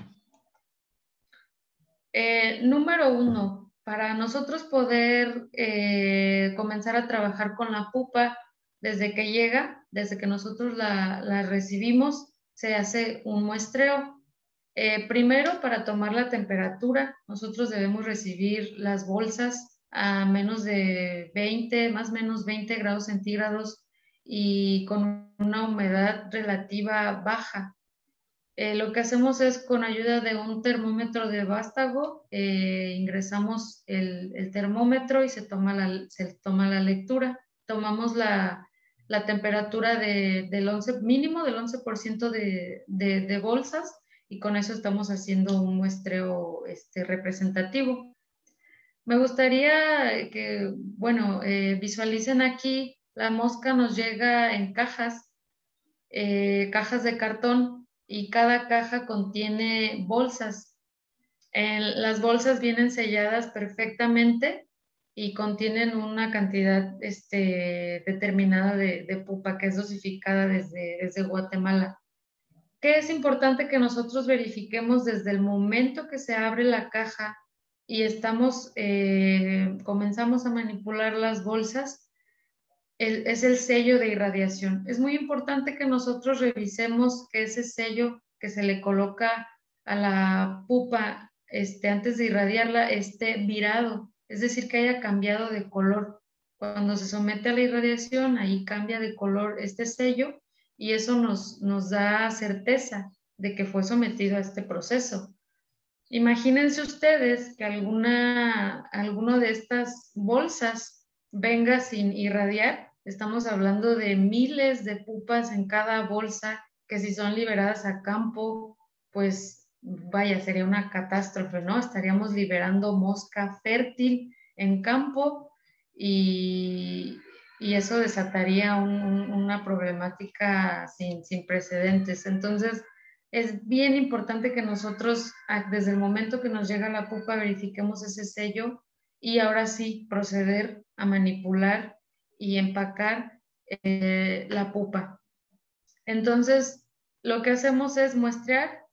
Número 1, para nosotros poder comenzar a trabajar con la pupa desde que llega, desde que nosotros la recibimos, se hace un muestreo. Primero, para tomar la temperatura, nosotros debemos recibir las bolsas a menos de 20, más o menos 20 grados centígrados y con una humedad relativa baja. Lo que hacemos es con ayuda de un termómetro de vástago, ingresamos el termómetro y se toma la lectura. Tomamos la temperatura del 11, mínimo del 11% de bolsas y con eso estamos haciendo un muestreo representativo. Me gustaría que, bueno, visualicen aquí, la mosca nos llega en cajas de cartón y cada caja contiene bolsas. Las bolsas vienen selladas perfectamente y contienen una cantidad determinada de pupa que es dosificada desde Guatemala. ¿Qué es importante que nosotros verifiquemos desde el momento que se abre la caja y comenzamos a manipular las bolsas? Es el sello de irradiación. Es muy importante que nosotros revisemos que ese sello que se le coloca a la pupa antes de irradiarla esté virado, es decir, que haya cambiado de color. Cuando se somete a la irradiación, ahí cambia de color este sello y eso nos da certeza de que fue sometido a este proceso. Imagínense ustedes que alguno de estas bolsas venga sin irradiar. Estamos hablando de miles de pupas en cada bolsa que si son liberadas a campo, pues vaya, sería una catástrofe, ¿no? Estaríamos liberando mosca fértil en campo y eso desataría una problemática sin precedentes. Entonces, es bien importante que nosotros, desde el momento que nos llega la pupa, verifiquemos ese sello y ahora sí proceder a manipular y empacar la pupa. Entonces, lo que hacemos es muestrear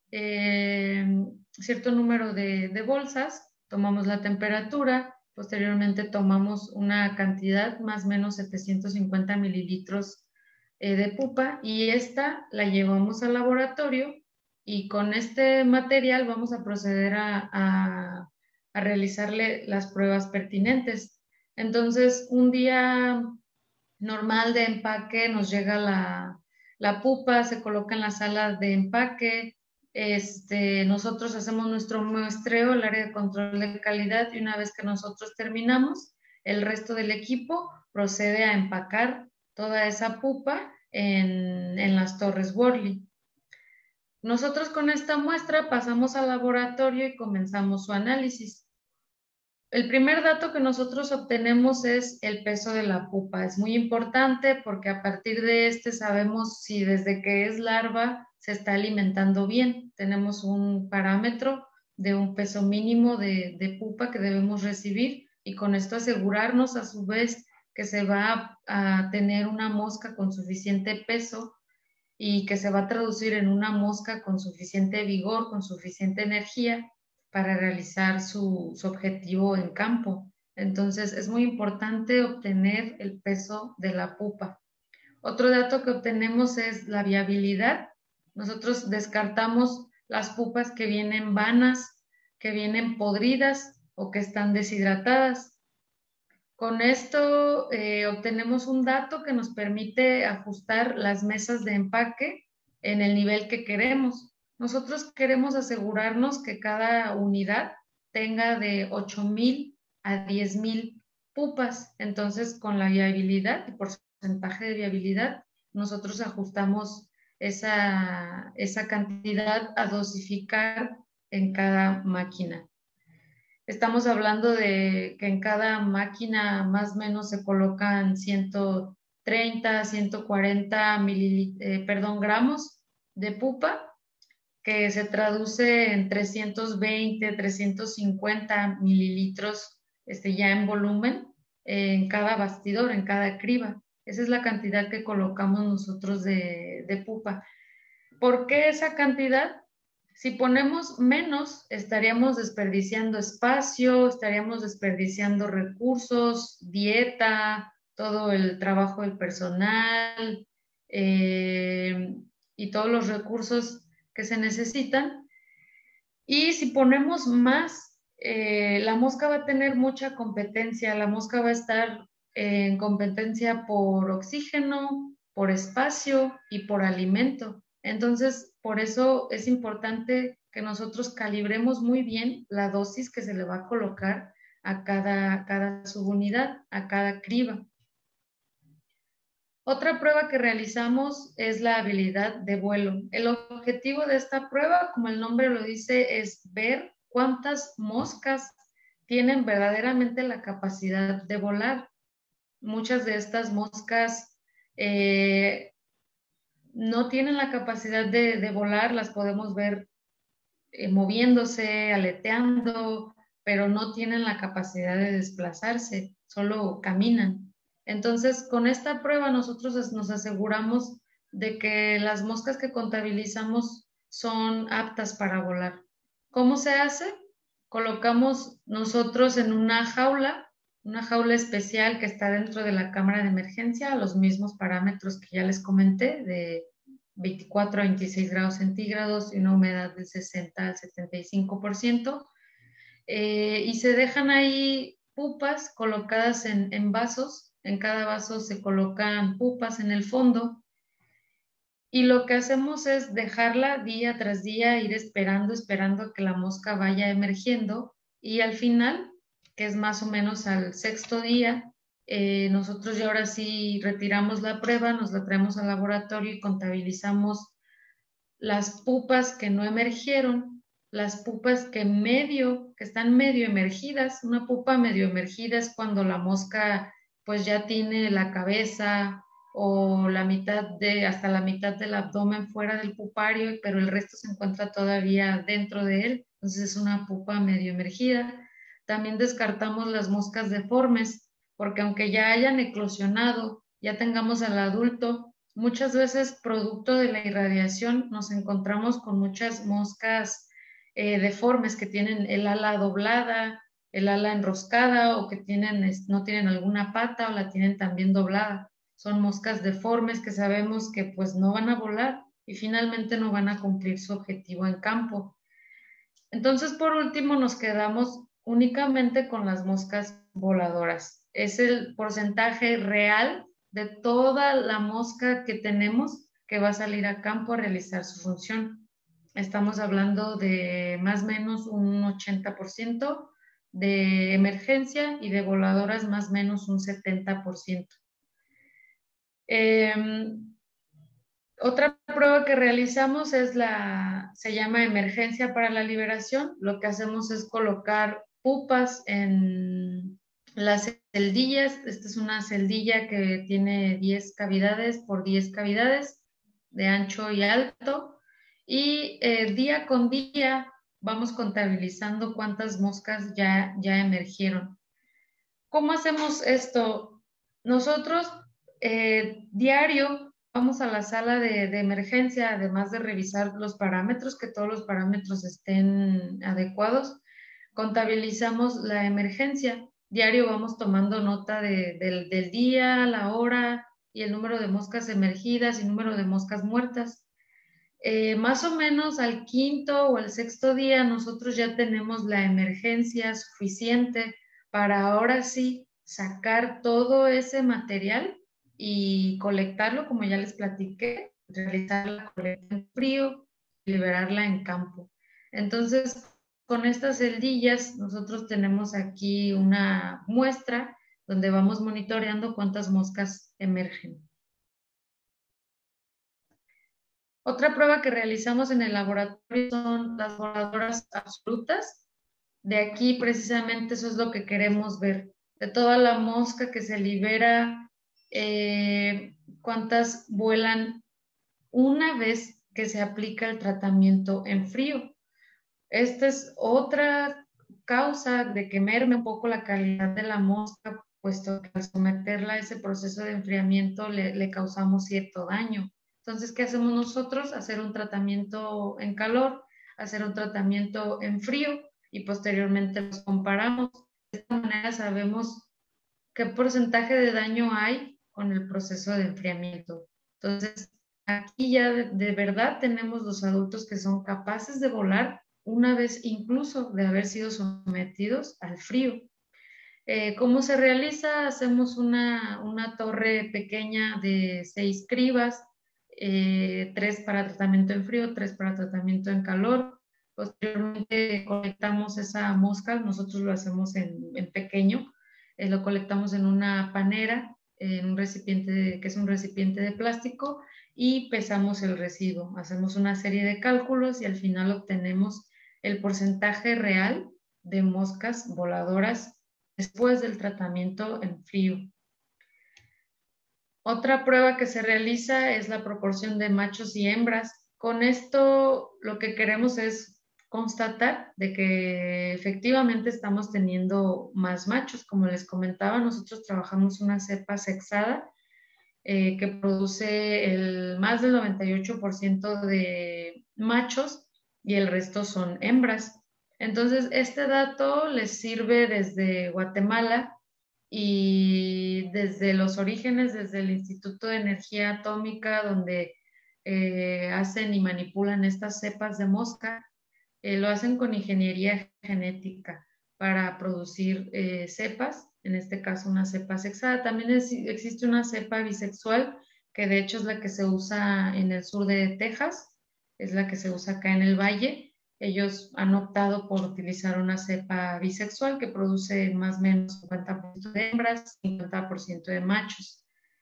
cierto número de bolsas, tomamos la temperatura, posteriormente tomamos una cantidad, más o menos 750 mililitros de pupa y esta la llevamos al laboratorio y con este material vamos a proceder a realizarle las pruebas pertinentes. Entonces, un día normal de empaque nos llega la pupa, se coloca en la sala de empaque, nosotros hacemos nuestro muestreo, el área de control de calidad y una vez que nosotros terminamos, el resto del equipo procede a empacar toda esa pupa en las torres Worley. Nosotros con esta muestra pasamos al laboratorio y comenzamos su análisis. El primer dato que nosotros obtenemos es el peso de la pupa. Es muy importante porque a partir de este sabemos si desde que es larva se está alimentando bien. Tenemos un parámetro de un peso mínimo de pupa que debemos recibir y con esto asegurarnos a su vez que se va a tener una mosca con suficiente peso y que se va a traducir en una mosca con suficiente vigor, con suficiente energía para realizar su objetivo en campo. Entonces es muy importante obtener el peso de la pupa. Otro dato que obtenemos es la viabilidad. Nosotros descartamos las pupas que vienen vanas, que vienen podridas o que están deshidratadas. Con esto obtenemos un dato que nos permite ajustar las mesas de empaque en el nivel que queremos. Nosotros queremos asegurarnos que cada unidad tenga de 8,000 a 10,000 pupas. Entonces, con la viabilidad y porcentaje de viabilidad, nosotros ajustamos esa cantidad a dosificar en cada máquina. Estamos hablando de que en cada máquina más o menos se colocan 130, 140 gramos de pupa, que se traduce en 320, 350 mililitros ya en volumen en cada bastidor, en cada criba. Esa es la cantidad que colocamos nosotros de pupa. ¿Por qué esa cantidad? Si ponemos menos, estaríamos desperdiciando espacio, estaríamos desperdiciando recursos, dieta, todo el trabajo del personal y todos los recursos que se necesitan. Y si ponemos más, la mosca va a tener mucha competencia, la mosca va a estar en competencia por oxígeno, por espacio y por alimento. Entonces, por eso es importante que nosotros calibremos muy bien la dosis que se le va a colocar a cada subunidad, a cada criba. Otra prueba que realizamos es la habilidad de vuelo. El objetivo de esta prueba, como el nombre lo dice, es ver cuántas moscas tienen verdaderamente la capacidad de volar. Muchas de estas moscas no tienen la capacidad de volar, las podemos ver moviéndose, aleteando, pero no tienen la capacidad de desplazarse, solo caminan. Entonces, con esta prueba nosotros nos aseguramos de que las moscas que contabilizamos son aptas para volar. ¿Cómo se hace? Colocamos nosotros en una jaula especial que está dentro de la cámara de emergencia, a los mismos parámetros que ya les comenté, de 24 a 26 grados centígrados y una humedad del 60 al 75%. Y se dejan ahí pupas colocadas en vasos. En cada vaso se colocan pupas en el fondo. Y lo que hacemos es dejarla día tras día, ir esperando que la mosca vaya emergiendo. Y al final, que es más o menos al sexto día, nosotros ya ahora sí retiramos la prueba, nos la traemos al laboratorio y contabilizamos las pupas que no emergieron, las pupas que están medio emergidas. Una pupa medio emergida es cuando la mosca pues ya tiene la cabeza o hasta la mitad del abdomen fuera del pupario, pero el resto se encuentra todavía dentro de él. Entonces es una pupa medio emergida. También descartamos las moscas deformes, porque aunque ya hayan eclosionado, ya tengamos al adulto, muchas veces, producto de la irradiación, nos encontramos con muchas moscas deformes que tienen el ala doblada, el ala enroscada o que no tienen alguna pata o la tienen también doblada. Son moscas deformes que sabemos que pues no van a volar y finalmente no van a cumplir su objetivo en campo. Entonces, por último, nos quedamos únicamente con las moscas voladoras. Es el porcentaje real de toda la mosca que tenemos que va a salir a campo a realizar su función. Estamos hablando de más o menos un 80% de emergencia y de voladoras más o menos un 70%. Otra prueba que realizamos es se llama emergencia para la liberación. Lo que hacemos es colocar pupas en las celdillas. Esta es una celdilla que tiene 10 cavidades por 10 cavidades de ancho y alto. Y día con día vamos contabilizando cuántas moscas ya emergieron. ¿Cómo hacemos esto? Nosotros diario vamos a la sala de emergencia, además de revisar los parámetros, que todos los parámetros estén adecuados, contabilizamos la emergencia. Diario vamos tomando nota del día, la hora y el número de moscas emergidas y número de moscas muertas. Más o menos al quinto o al sexto día nosotros ya tenemos la emergencia suficiente para ahora sí sacar todo ese material y colectarlo, como ya les platiqué, realizar la colecta en frío, liberarla en campo. Entonces, con estas celdillas, nosotros tenemos aquí una muestra donde vamos monitoreando cuántas moscas emergen. Otra prueba que realizamos en el laboratorio son las voladoras absolutas. De aquí precisamente eso es lo que queremos ver. De toda la mosca que se libera, cuántas vuelan una vez que se aplica el tratamiento en frío. Esta es otra causa de que merme un poco la calidad de la mosca, puesto que al someterla a ese proceso de enfriamiento le causamos cierto daño. Entonces, ¿qué hacemos nosotros? Hacer un tratamiento en calor, hacer un tratamiento en frío y posteriormente los comparamos. De esta manera sabemos qué porcentaje de daño hay con el proceso de enfriamiento. Entonces, aquí ya de verdad tenemos los adultos que son capaces de volar una vez incluso de haber sido sometidos al frío. ¿Cómo se realiza? Hacemos una torre pequeña de 6 cribas, 3 para tratamiento en frío, 3 para tratamiento en calor. Posteriormente colectamos esa mosca, nosotros lo hacemos en pequeño, lo colectamos en una panera, en un recipiente que es un recipiente de plástico y pesamos el residuo. Hacemos una serie de cálculos y al final obtenemos el porcentaje real de moscas voladoras después del tratamiento en frío. Otra prueba que se realiza es la proporción de machos y hembras. Con esto lo que queremos es constatar de que efectivamente estamos teniendo más machos. Como les comentaba, nosotros trabajamos una cepa sexada que produce más del 98% de machos y el resto son hembras. Entonces, este dato les sirve desde Guatemala y desde los orígenes, desde el Instituto de Energía Atómica, donde hacen y manipulan estas cepas de mosca, lo hacen con ingeniería genética para producir cepas, en este caso una cepa sexada. También existe una cepa bisexual, que de hecho es la que se usa en el sur de Texas, es la que se usa acá en el valle. Ellos han optado por utilizar una cepa bisexual que produce más o menos 50% de hembras, 50% de machos.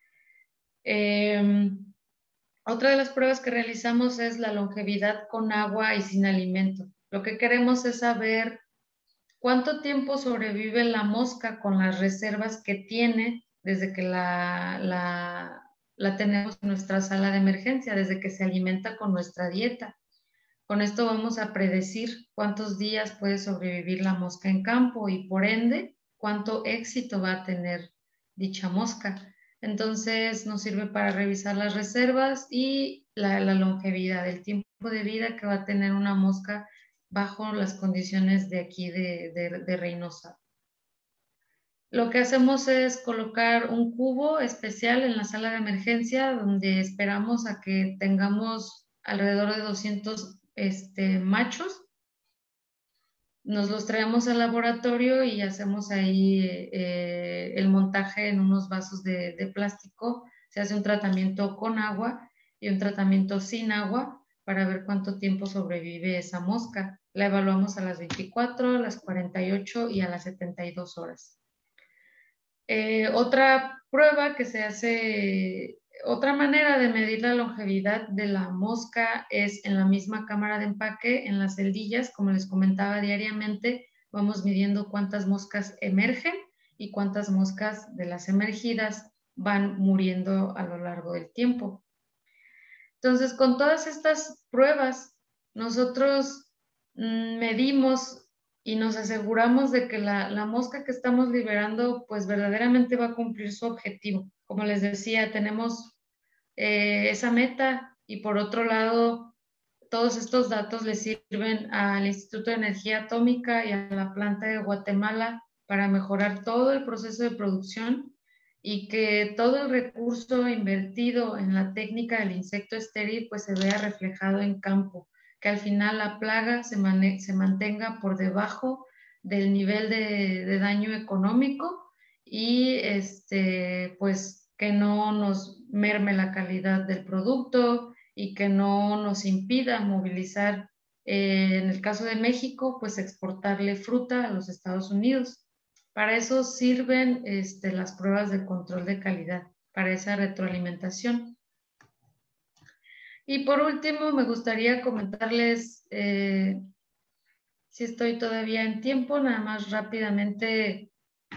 Otra de las pruebas que realizamos es la longevidad con agua y sin alimento. Lo que queremos es saber cuánto tiempo sobrevive la mosca con las reservas que tiene desde que la tenemos en nuestra sala de emergencia, desde que se alimenta con nuestra dieta. Con esto vamos a predecir cuántos días puede sobrevivir la mosca en campo y por ende cuánto éxito va a tener dicha mosca. Entonces nos sirve para revisar las reservas y la longevidad, el tiempo de vida que va a tener una mosca bajo las condiciones de aquí de Reynosa. Lo que hacemos es colocar un cubo especial en la sala de emergencia donde esperamos a que tengamos alrededor de 200 machos. Nos los traemos al laboratorio y hacemos ahí el montaje en unos vasos de plástico. Se hace un tratamiento con agua y un tratamiento sin agua para ver cuánto tiempo sobrevive esa mosca. La evaluamos a las 24, a las 48 y a las 72 horas. Otra prueba que se hace Otra manera de medir la longevidad de la mosca es en la misma cámara de empaque, en las celdillas, como les comentaba diariamente, vamos midiendo cuántas moscas emergen y cuántas moscas de las emergidas van muriendo a lo largo del tiempo. Entonces, con todas estas pruebas, nosotros medimos y nos aseguramos de que la mosca que estamos liberando, pues verdaderamente va a cumplir su objetivo. Como les decía, tenemos esa meta y por otro lado, todos estos datos le sirven al Instituto de Energía Atómica y a la planta de Guatemala para mejorar todo el proceso de producción y que todo el recurso invertido en la técnica del insecto estéril pues se vea reflejado en campo, que al final la plaga se mantenga por debajo del nivel de daño económico y pues que no nos merme la calidad del producto y que no nos impida movilizar, en el caso de México, pues exportarle fruta a los Estados Unidos. Para eso sirven las pruebas de control de calidad, para esa retroalimentación. Y por último, me gustaría comentarles, si estoy todavía en tiempo, nada más rápidamente,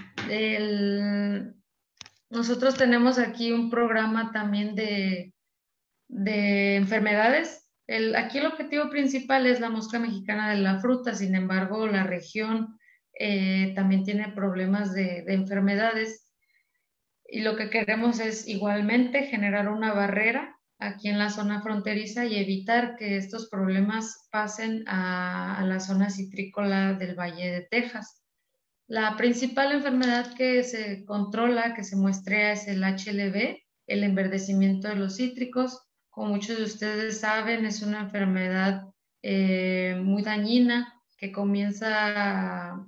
nosotros tenemos aquí un programa también de enfermedades. Aquí el objetivo principal es la mosca mexicana de la fruta, sin embargo, la región también tiene problemas de enfermedades y lo que queremos es igualmente generar una barrera aquí en la zona fronteriza y evitar que estos problemas pasen a la zona citrícola del Valle de Texas. La principal enfermedad que se controla, que se muestrea, es el HLV, el enverdecimiento de los cítricos. Como muchos de ustedes saben, es una enfermedad muy dañina que comienza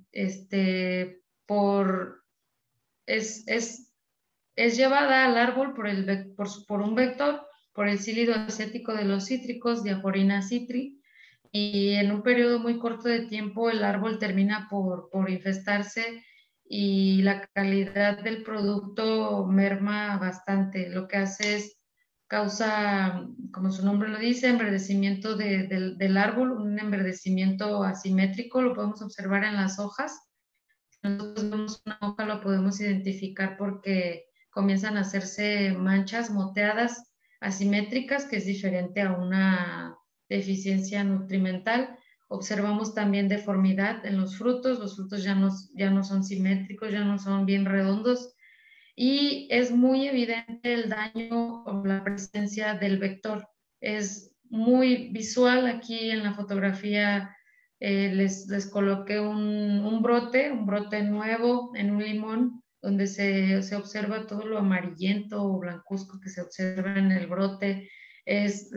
es llevada al árbol por un vector, por el cílido acético de los cítricos, Diaforina citri, y en un periodo muy corto de tiempo el árbol termina por infestarse y la calidad del producto merma bastante. Lo que hace es causa, como su nombre lo dice, enverdecimiento del árbol, un enverdecimiento asimétrico, lo podemos observar en las hojas. Nosotros vemos una hoja, lo podemos identificar porque comienzan a hacerse manchas moteadas asimétricas, que es diferente a una deficiencia nutrimental. Observamos también deformidad en los frutos ya no son simétricos, ya no son bien redondos y es muy evidente el daño o la presencia del vector. Es muy visual aquí en la fotografía. Les coloqué un brote nuevo en un limón, donde se observa todo lo amarillento o blancuzco que se observa en el brote. Es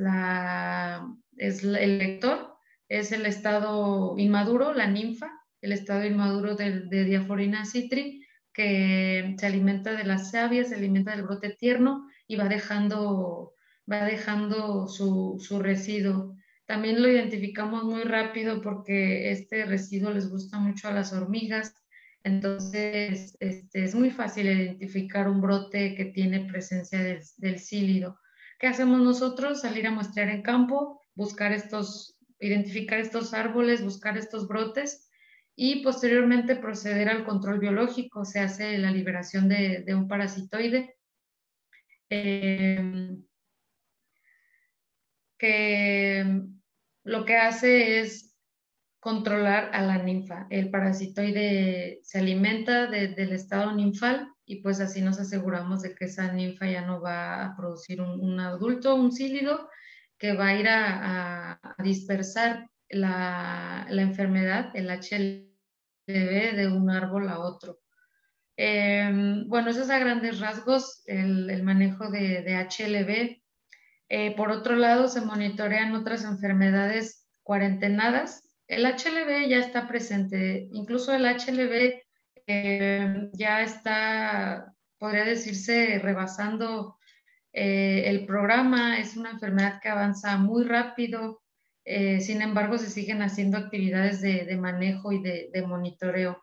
el vector, es el estado inmaduro, la ninfa, el estado inmaduro de Diaforina citri, que se alimenta de las savia, se alimenta del brote tierno y va dejando su residuo. También lo identificamos muy rápido porque este residuo les gusta mucho a las hormigas, entonces es muy fácil identificar un brote que tiene presencia del cílido. ¿Qué hacemos nosotros? Salir a muestrear en campo, identificar estos árboles, buscar estos brotes y posteriormente proceder al control biológico. Se hace la liberación de un parasitoide que lo que hace es controlar a la ninfa. El parasitoide se alimenta del estado ninfal y pues así nos aseguramos de que esa ninfa ya no va a producir un adulto, un cílido, que va a ir a dispersar la enfermedad, el HLV, de un árbol a otro. Bueno, eso es a grandes rasgos el manejo de HLV. Por otro lado, se monitorean otras enfermedades cuarentenadas. El HLV ya está presente, incluso el HLV ya está, podría decirse, rebasando el programa. Es una enfermedad que avanza muy rápido, sin embargo, se siguen haciendo actividades de manejo y de monitoreo.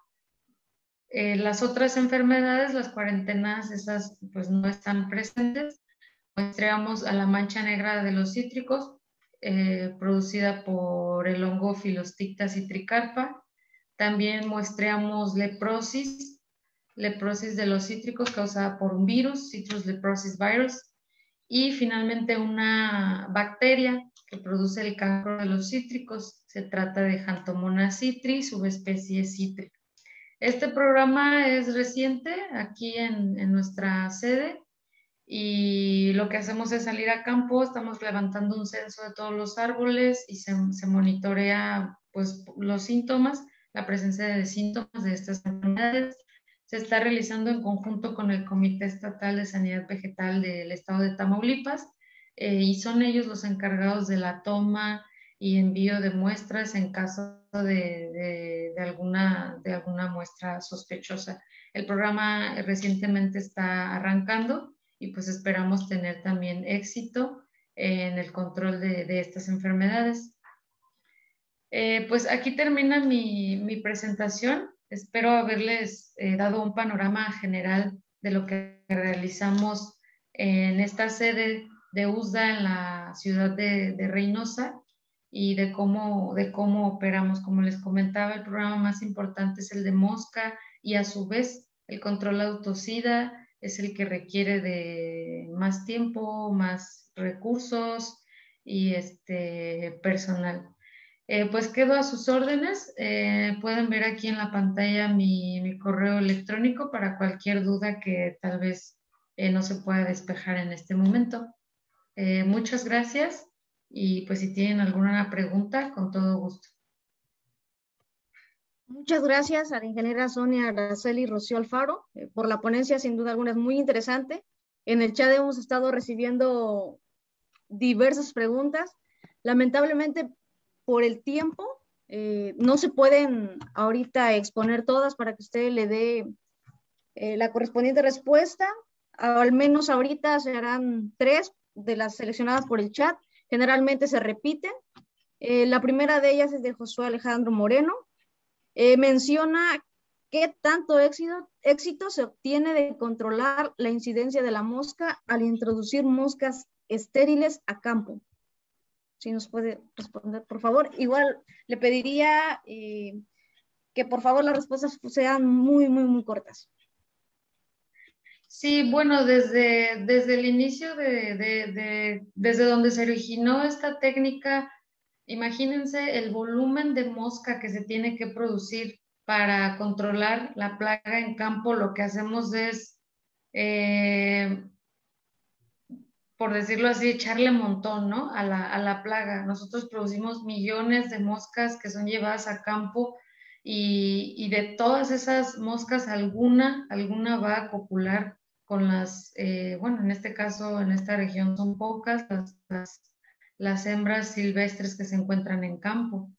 Las otras enfermedades, las cuarentenas, esas pues no están presentes, muestreamos a la mancha negra de los cítricos, producida por el hongo Philosticta citricarpa. También muestreamos leprosis de los cítricos causada por un virus, Citrus leprosis virus. Y finalmente una bacteria que produce el cancro de los cítricos. Se trata de Xanthomonas citri, subespecie citri. Este programa es reciente aquí en nuestra sede y lo que hacemos es salir a campo, estamos levantando un censo de todos los árboles y se monitorea pues los síntomas, la presencia de síntomas de estas enfermedades. Se está realizando en conjunto con el Comité Estatal de Sanidad Vegetal del Estado de Tamaulipas y son ellos los encargados de la toma y envío de muestras en caso de alguna muestra sospechosa. El programa recientemente está arrancando y pues esperamos tener también éxito en el control de estas enfermedades. Pues aquí termina mi presentación. Espero haberles dado un panorama general de lo que realizamos en esta sede de USDA en la ciudad de Reynosa y de cómo operamos. Como les comentaba, el programa más importante es el de mosca y a su vez el control autosida es el que requiere de más tiempo, más recursos y personal. Pues quedo a sus órdenes. Pueden ver aquí en la pantalla mi correo electrónico para cualquier duda que tal vez no se pueda despejar en este momento. Muchas gracias y pues si tienen alguna pregunta, con todo gusto. Muchas gracias a la ingeniera Sonia Araceli Rocío Alfaro por la ponencia, sin duda alguna es muy interesante. En el chat hemos estado recibiendo diversas preguntas. Lamentablemente, por el tiempo, no se pueden ahorita exponer todas para que usted le dé la correspondiente respuesta. Al menos ahorita serán 3 de las seleccionadas por el chat. Generalmente se repiten. La primera de ellas es de Josué Alejandro Moreno. Menciona qué tanto éxito se obtiene de controlar la incidencia de la mosca al introducir moscas estériles a campo. Si nos puede responder, por favor. Igual le pediría que por favor las respuestas sean muy, muy, muy cortas. Sí, bueno, desde el inicio desde donde se originó esta técnica, imagínense el volumen de mosca que se tiene que producir para controlar la plaga en campo. Lo que hacemos es, por decirlo así, echarle montón, ¿no? A la plaga. Nosotros producimos millones de moscas que son llevadas a campo y de todas esas moscas alguna va a copular con bueno, en este caso, en esta región son pocas las hembras silvestres que se encuentran en campo.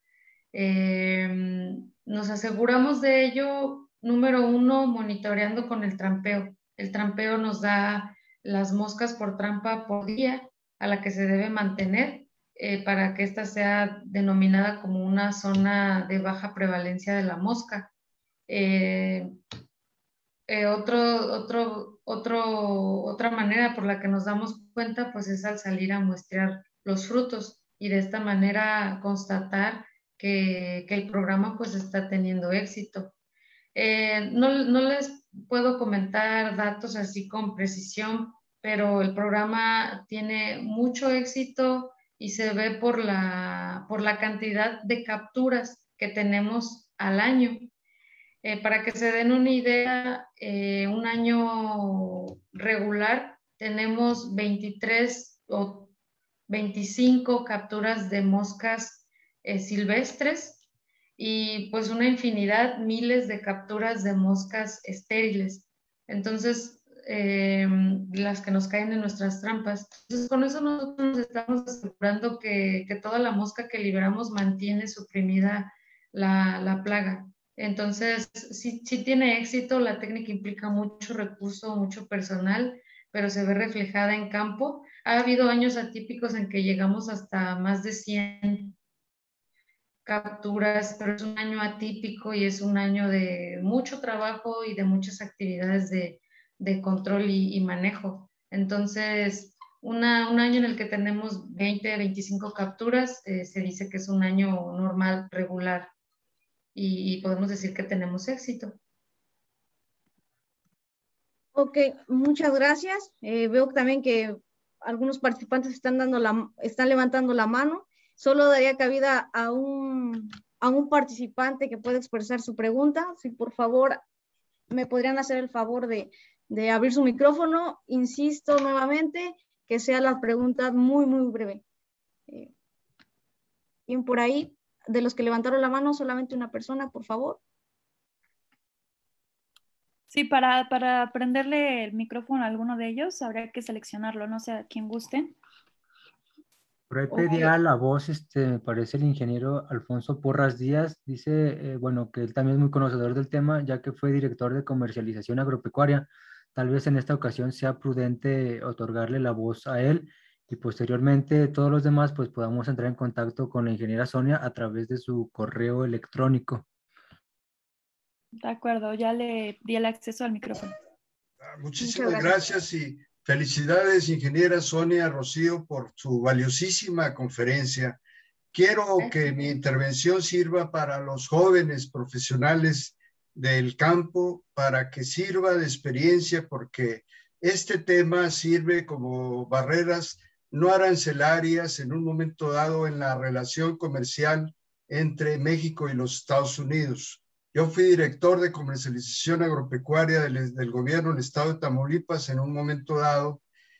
Nos aseguramos de ello, número 1, monitoreando con el trampeo. El trampeo nos da las moscas por trampa por día a la que se debe mantener para que ésta sea denominada como una zona de baja prevalencia de la mosca. Otra manera por la que nos damos cuenta pues es al salir a muestrear los frutos y de esta manera constatar que el programa pues está teniendo éxito. No les puedo comentar datos así con precisión, pero el programa tiene mucho éxito y se ve por la cantidad de capturas que tenemos al año. Para que se den una idea, un año regular tenemos 23 o 25 capturas de moscas silvestres y pues una infinidad, miles de capturas de moscas estériles. Entonces, las que nos caen en nuestras trampas. Entonces, con eso nosotros nos estamos asegurando que toda la mosca que liberamos mantiene suprimida la plaga. Entonces, sí tiene éxito, la técnica implica mucho recurso, mucho personal, pero se ve reflejada en campo. Ha habido años atípicos en que llegamos hasta más de 100 capturas, pero es un año atípico y es un año de mucho trabajo y de muchas actividades de control y manejo. Entonces, un año en el que tenemos 20, 25 capturas, se dice que es un año normal, regular, y podemos decir que tenemos éxito. Ok, muchas gracias. Veo también que algunos participantes están levantando la mano. Solo daría cabida a un participante que pueda expresar su pregunta. Si por favor me podrían hacer el favor de abrir su micrófono. Insisto nuevamente que sea la pregunta muy, muy breve. Bien, por ahí, de los que levantaron la mano, solamente una persona, por favor. Sí, para prenderle el micrófono a alguno de ellos, habría que seleccionarlo, no sé a quién guste. Por ahí Ok. pedía la voz, me parece el ingeniero Alfonso Porras Díaz, dice, bueno, que él también es muy conocedor del tema, ya que fue director de comercialización agropecuaria. Tal vez en esta ocasión sea prudente otorgarle la voz a él y posteriormente todos los demás pues podamos entrar en contacto con la ingeniera Sonia a través de su correo electrónico. De acuerdo, ya le di el acceso al micrófono. Muchísimas gracias y felicidades, ingeniera Sonia Rocío, por su valiosísima conferencia. Quiero que mi intervención sirva para los jóvenes profesionales del campo, para que sirva de experiencia, porque este tema sirve como barreras no arancelarias en un momento dado en la relación comercial entre México y los Estados Unidos. Yo fui director de comercialización agropecuaria del gobierno del estado de Tamaulipas en un momento dado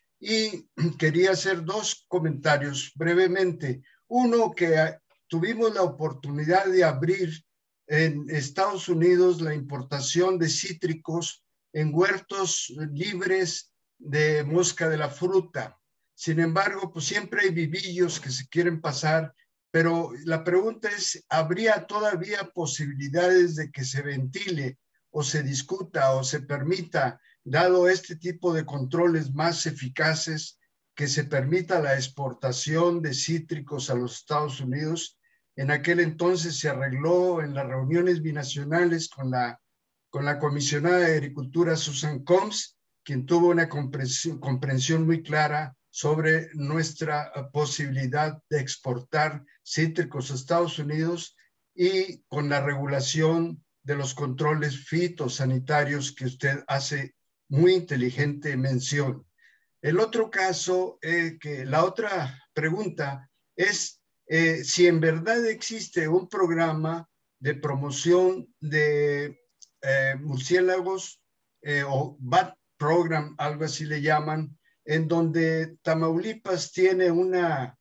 y quería hacer dos comentarios brevemente. Uno, que tuvimos la oportunidad de abrir en Estados Unidos la importación de cítricos en huertos libres de mosca de la fruta. Sin embargo, pues siempre hay vivillos que se quieren pasar, pero la pregunta es, ¿habría todavía posibilidades de que se ventile o se discuta o se permita, dado este tipo de controles más eficaces, que se permita la exportación de cítricos a los Estados Unidos? En aquel entonces se arregló en las reuniones binacionales con la comisionada de Agricultura Susan Combs, quien tuvo una comprensión muy clara sobre nuestra posibilidad de exportar cítricos a Estados Unidos y con la regulación de los controles fitosanitarios que usted hace muy inteligente mención. El otro caso, la otra pregunta es si en verdad existe un programa de promoción de murciélagos o BAT program, algo así le llaman, en donde Tamaulipas tiene una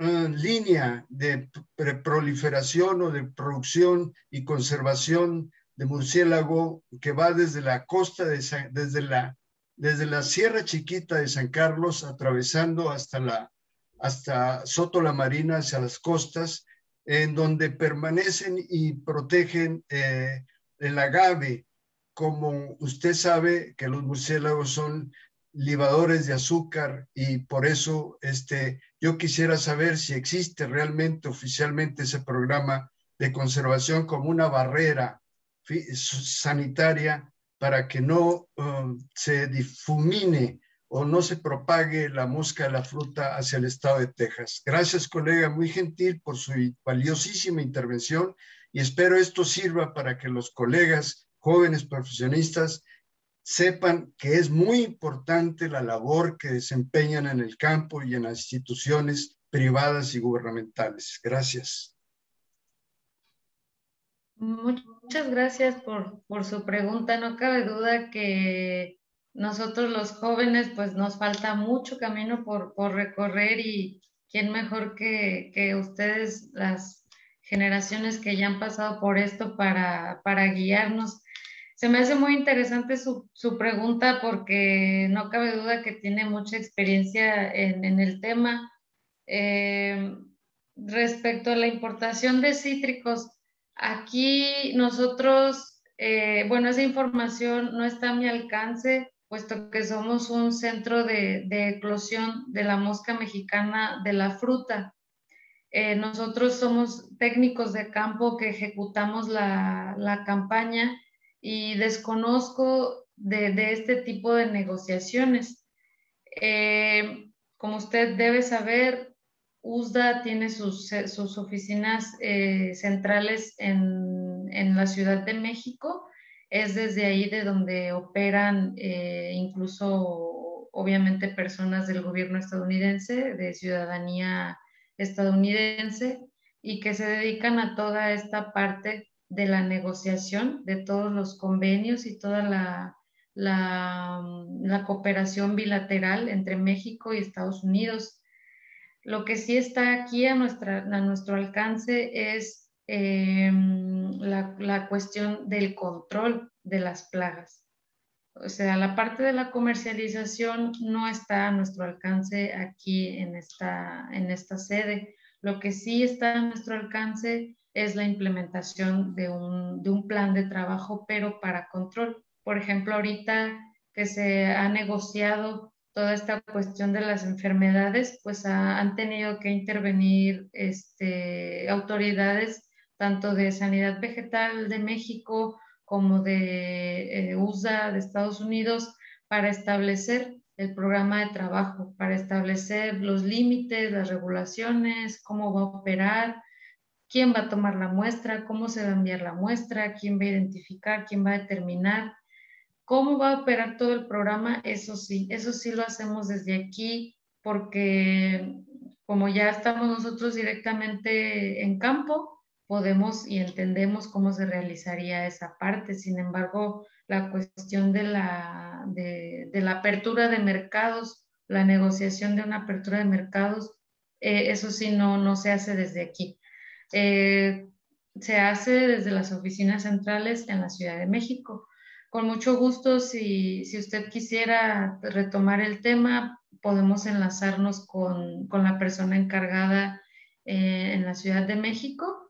línea de proliferación o de producción y conservación de murciélago que va desde la costa, desde la Sierra Chiquita de San Carlos, atravesando hasta Soto la Marina, hacia las costas, en donde permanecen y protegen el agave. Como usted sabe que los murciélagos son libadores de azúcar y por eso yo quisiera saber si existe realmente oficialmente ese programa de conservación como una barrera sanitaria para que no se difumine o no se propague la mosca de la fruta hacia el estado de Texas. Gracias, colega, muy gentil por su valiosísima intervención y espero esto sirva para que los colegas jóvenes profesionistas sepan que es muy importante la labor que desempeñan en el campo y en las instituciones privadas y gubernamentales. Gracias. Muchas gracias por su pregunta. No cabe duda que nosotros los jóvenes pues nos falta mucho camino por recorrer y quién mejor que ustedes, las generaciones que ya han pasado por esto para guiarnos. Se me hace muy interesante su pregunta porque no cabe duda que tiene mucha experiencia en el tema. Respecto a la importación de cítricos, aquí nosotros, bueno, esa información no está a mi alcance, puesto que somos un centro de eclosión de la mosca mexicana de la fruta. Nosotros somos técnicos de campo que ejecutamos la campaña y desconozco de este tipo de negociaciones. Como usted debe saber, USDA tiene sus oficinas centrales en la Ciudad de México. Es desde ahí de donde operan incluso, obviamente, personas del gobierno estadounidense, de ciudadanía estadounidense, y que se dedican a toda esta parte de la negociación de todos los convenios y toda la cooperación bilateral entre México y Estados Unidos. Lo que sí está aquí a nuestro alcance es la cuestión del control de las plagas. O sea, la parte de la comercialización no está a nuestro alcance aquí en esta sede. Lo que sí está a nuestro alcance es la implementación de un plan de trabajo, pero para control. Por ejemplo, ahorita que se ha negociado toda esta cuestión de las enfermedades, pues han tenido que intervenir autoridades tanto de Sanidad Vegetal de México como de USA de Estados Unidos para establecer el programa de trabajo, para establecer los límites, las regulaciones, cómo va a operar, quién va a tomar la muestra, cómo se va a enviar la muestra, quién va a identificar, quién va a determinar. ¿Cómo va a operar todo el programa? Eso sí lo hacemos desde aquí porque como ya estamos nosotros directamente en campo, podemos y entendemos cómo se realizaría esa parte. Sin embargo, la cuestión de la apertura de mercados, la negociación de una apertura de mercados, eso sí no se hace desde aquí. Se hace desde las oficinas centrales en la Ciudad de México. Con mucho gusto, si usted quisiera retomar el tema, podemos enlazarnos con la persona encargada en la Ciudad de México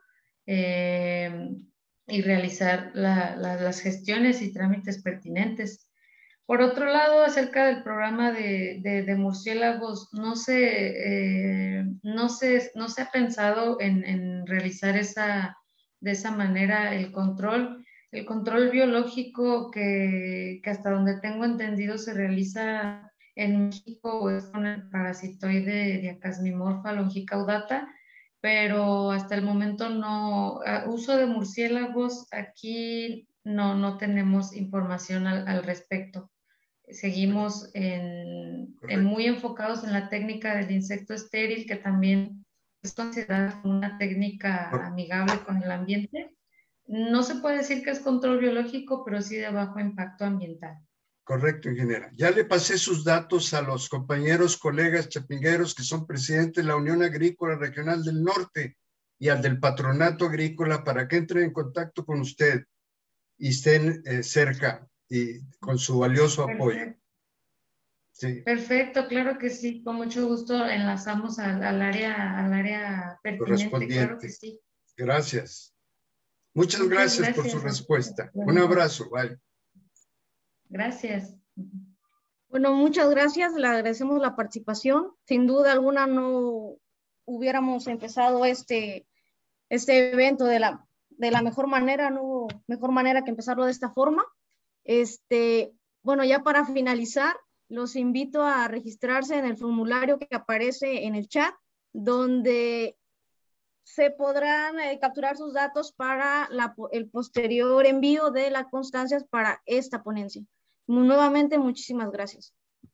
y realizar las gestiones y trámites pertinentes. Por otro lado, acerca del programa de murciélagos, no se ha pensado en realizar de esa manera el control. El control biológico que hasta donde tengo entendido se realiza en México es con el parasitoide Diacasmimorpha longicaudata, pero hasta el momento no, uso de murciélagos aquí no tenemos información al respecto. Seguimos muy enfocados en la técnica del insecto estéril, que también es considerada una técnica amigable con el ambiente. No se puede decir que es control biológico, pero sí de bajo impacto ambiental. Correcto, ingeniera. Ya le pasé sus datos a los compañeros, colegas chapingueros que son presidentes de la Unión Agrícola Regional del Norte y al del Patronato Agrícola para que entren en contacto con usted y estén cerca y con su valioso apoyo. Sí. Perfecto, claro que sí. Con mucho gusto enlazamos al área pertinente. Correspondiente. Claro que sí. Gracias. Muchas gracias por su respuesta. Un abrazo. Bye. Gracias. Bueno, muchas gracias. Le agradecemos la participación. Sin duda alguna no hubiéramos empezado este evento de la mejor manera, no hubo mejor manera que empezarlo de esta forma. Bueno, ya para finalizar, los invito a registrarse en el formulario que aparece en el chat, donde se podrán capturar sus datos para el posterior envío de las constancias para esta ponencia. Nuevamente, muchísimas gracias.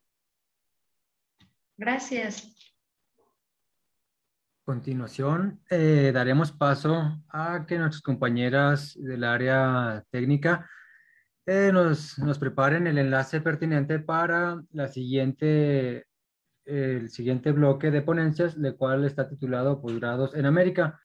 Gracias. A continuación, daremos paso a que nuestras compañeras del área técnica nos preparen el enlace pertinente para el siguiente bloque de ponencias, el cual está titulado Posgrados en América.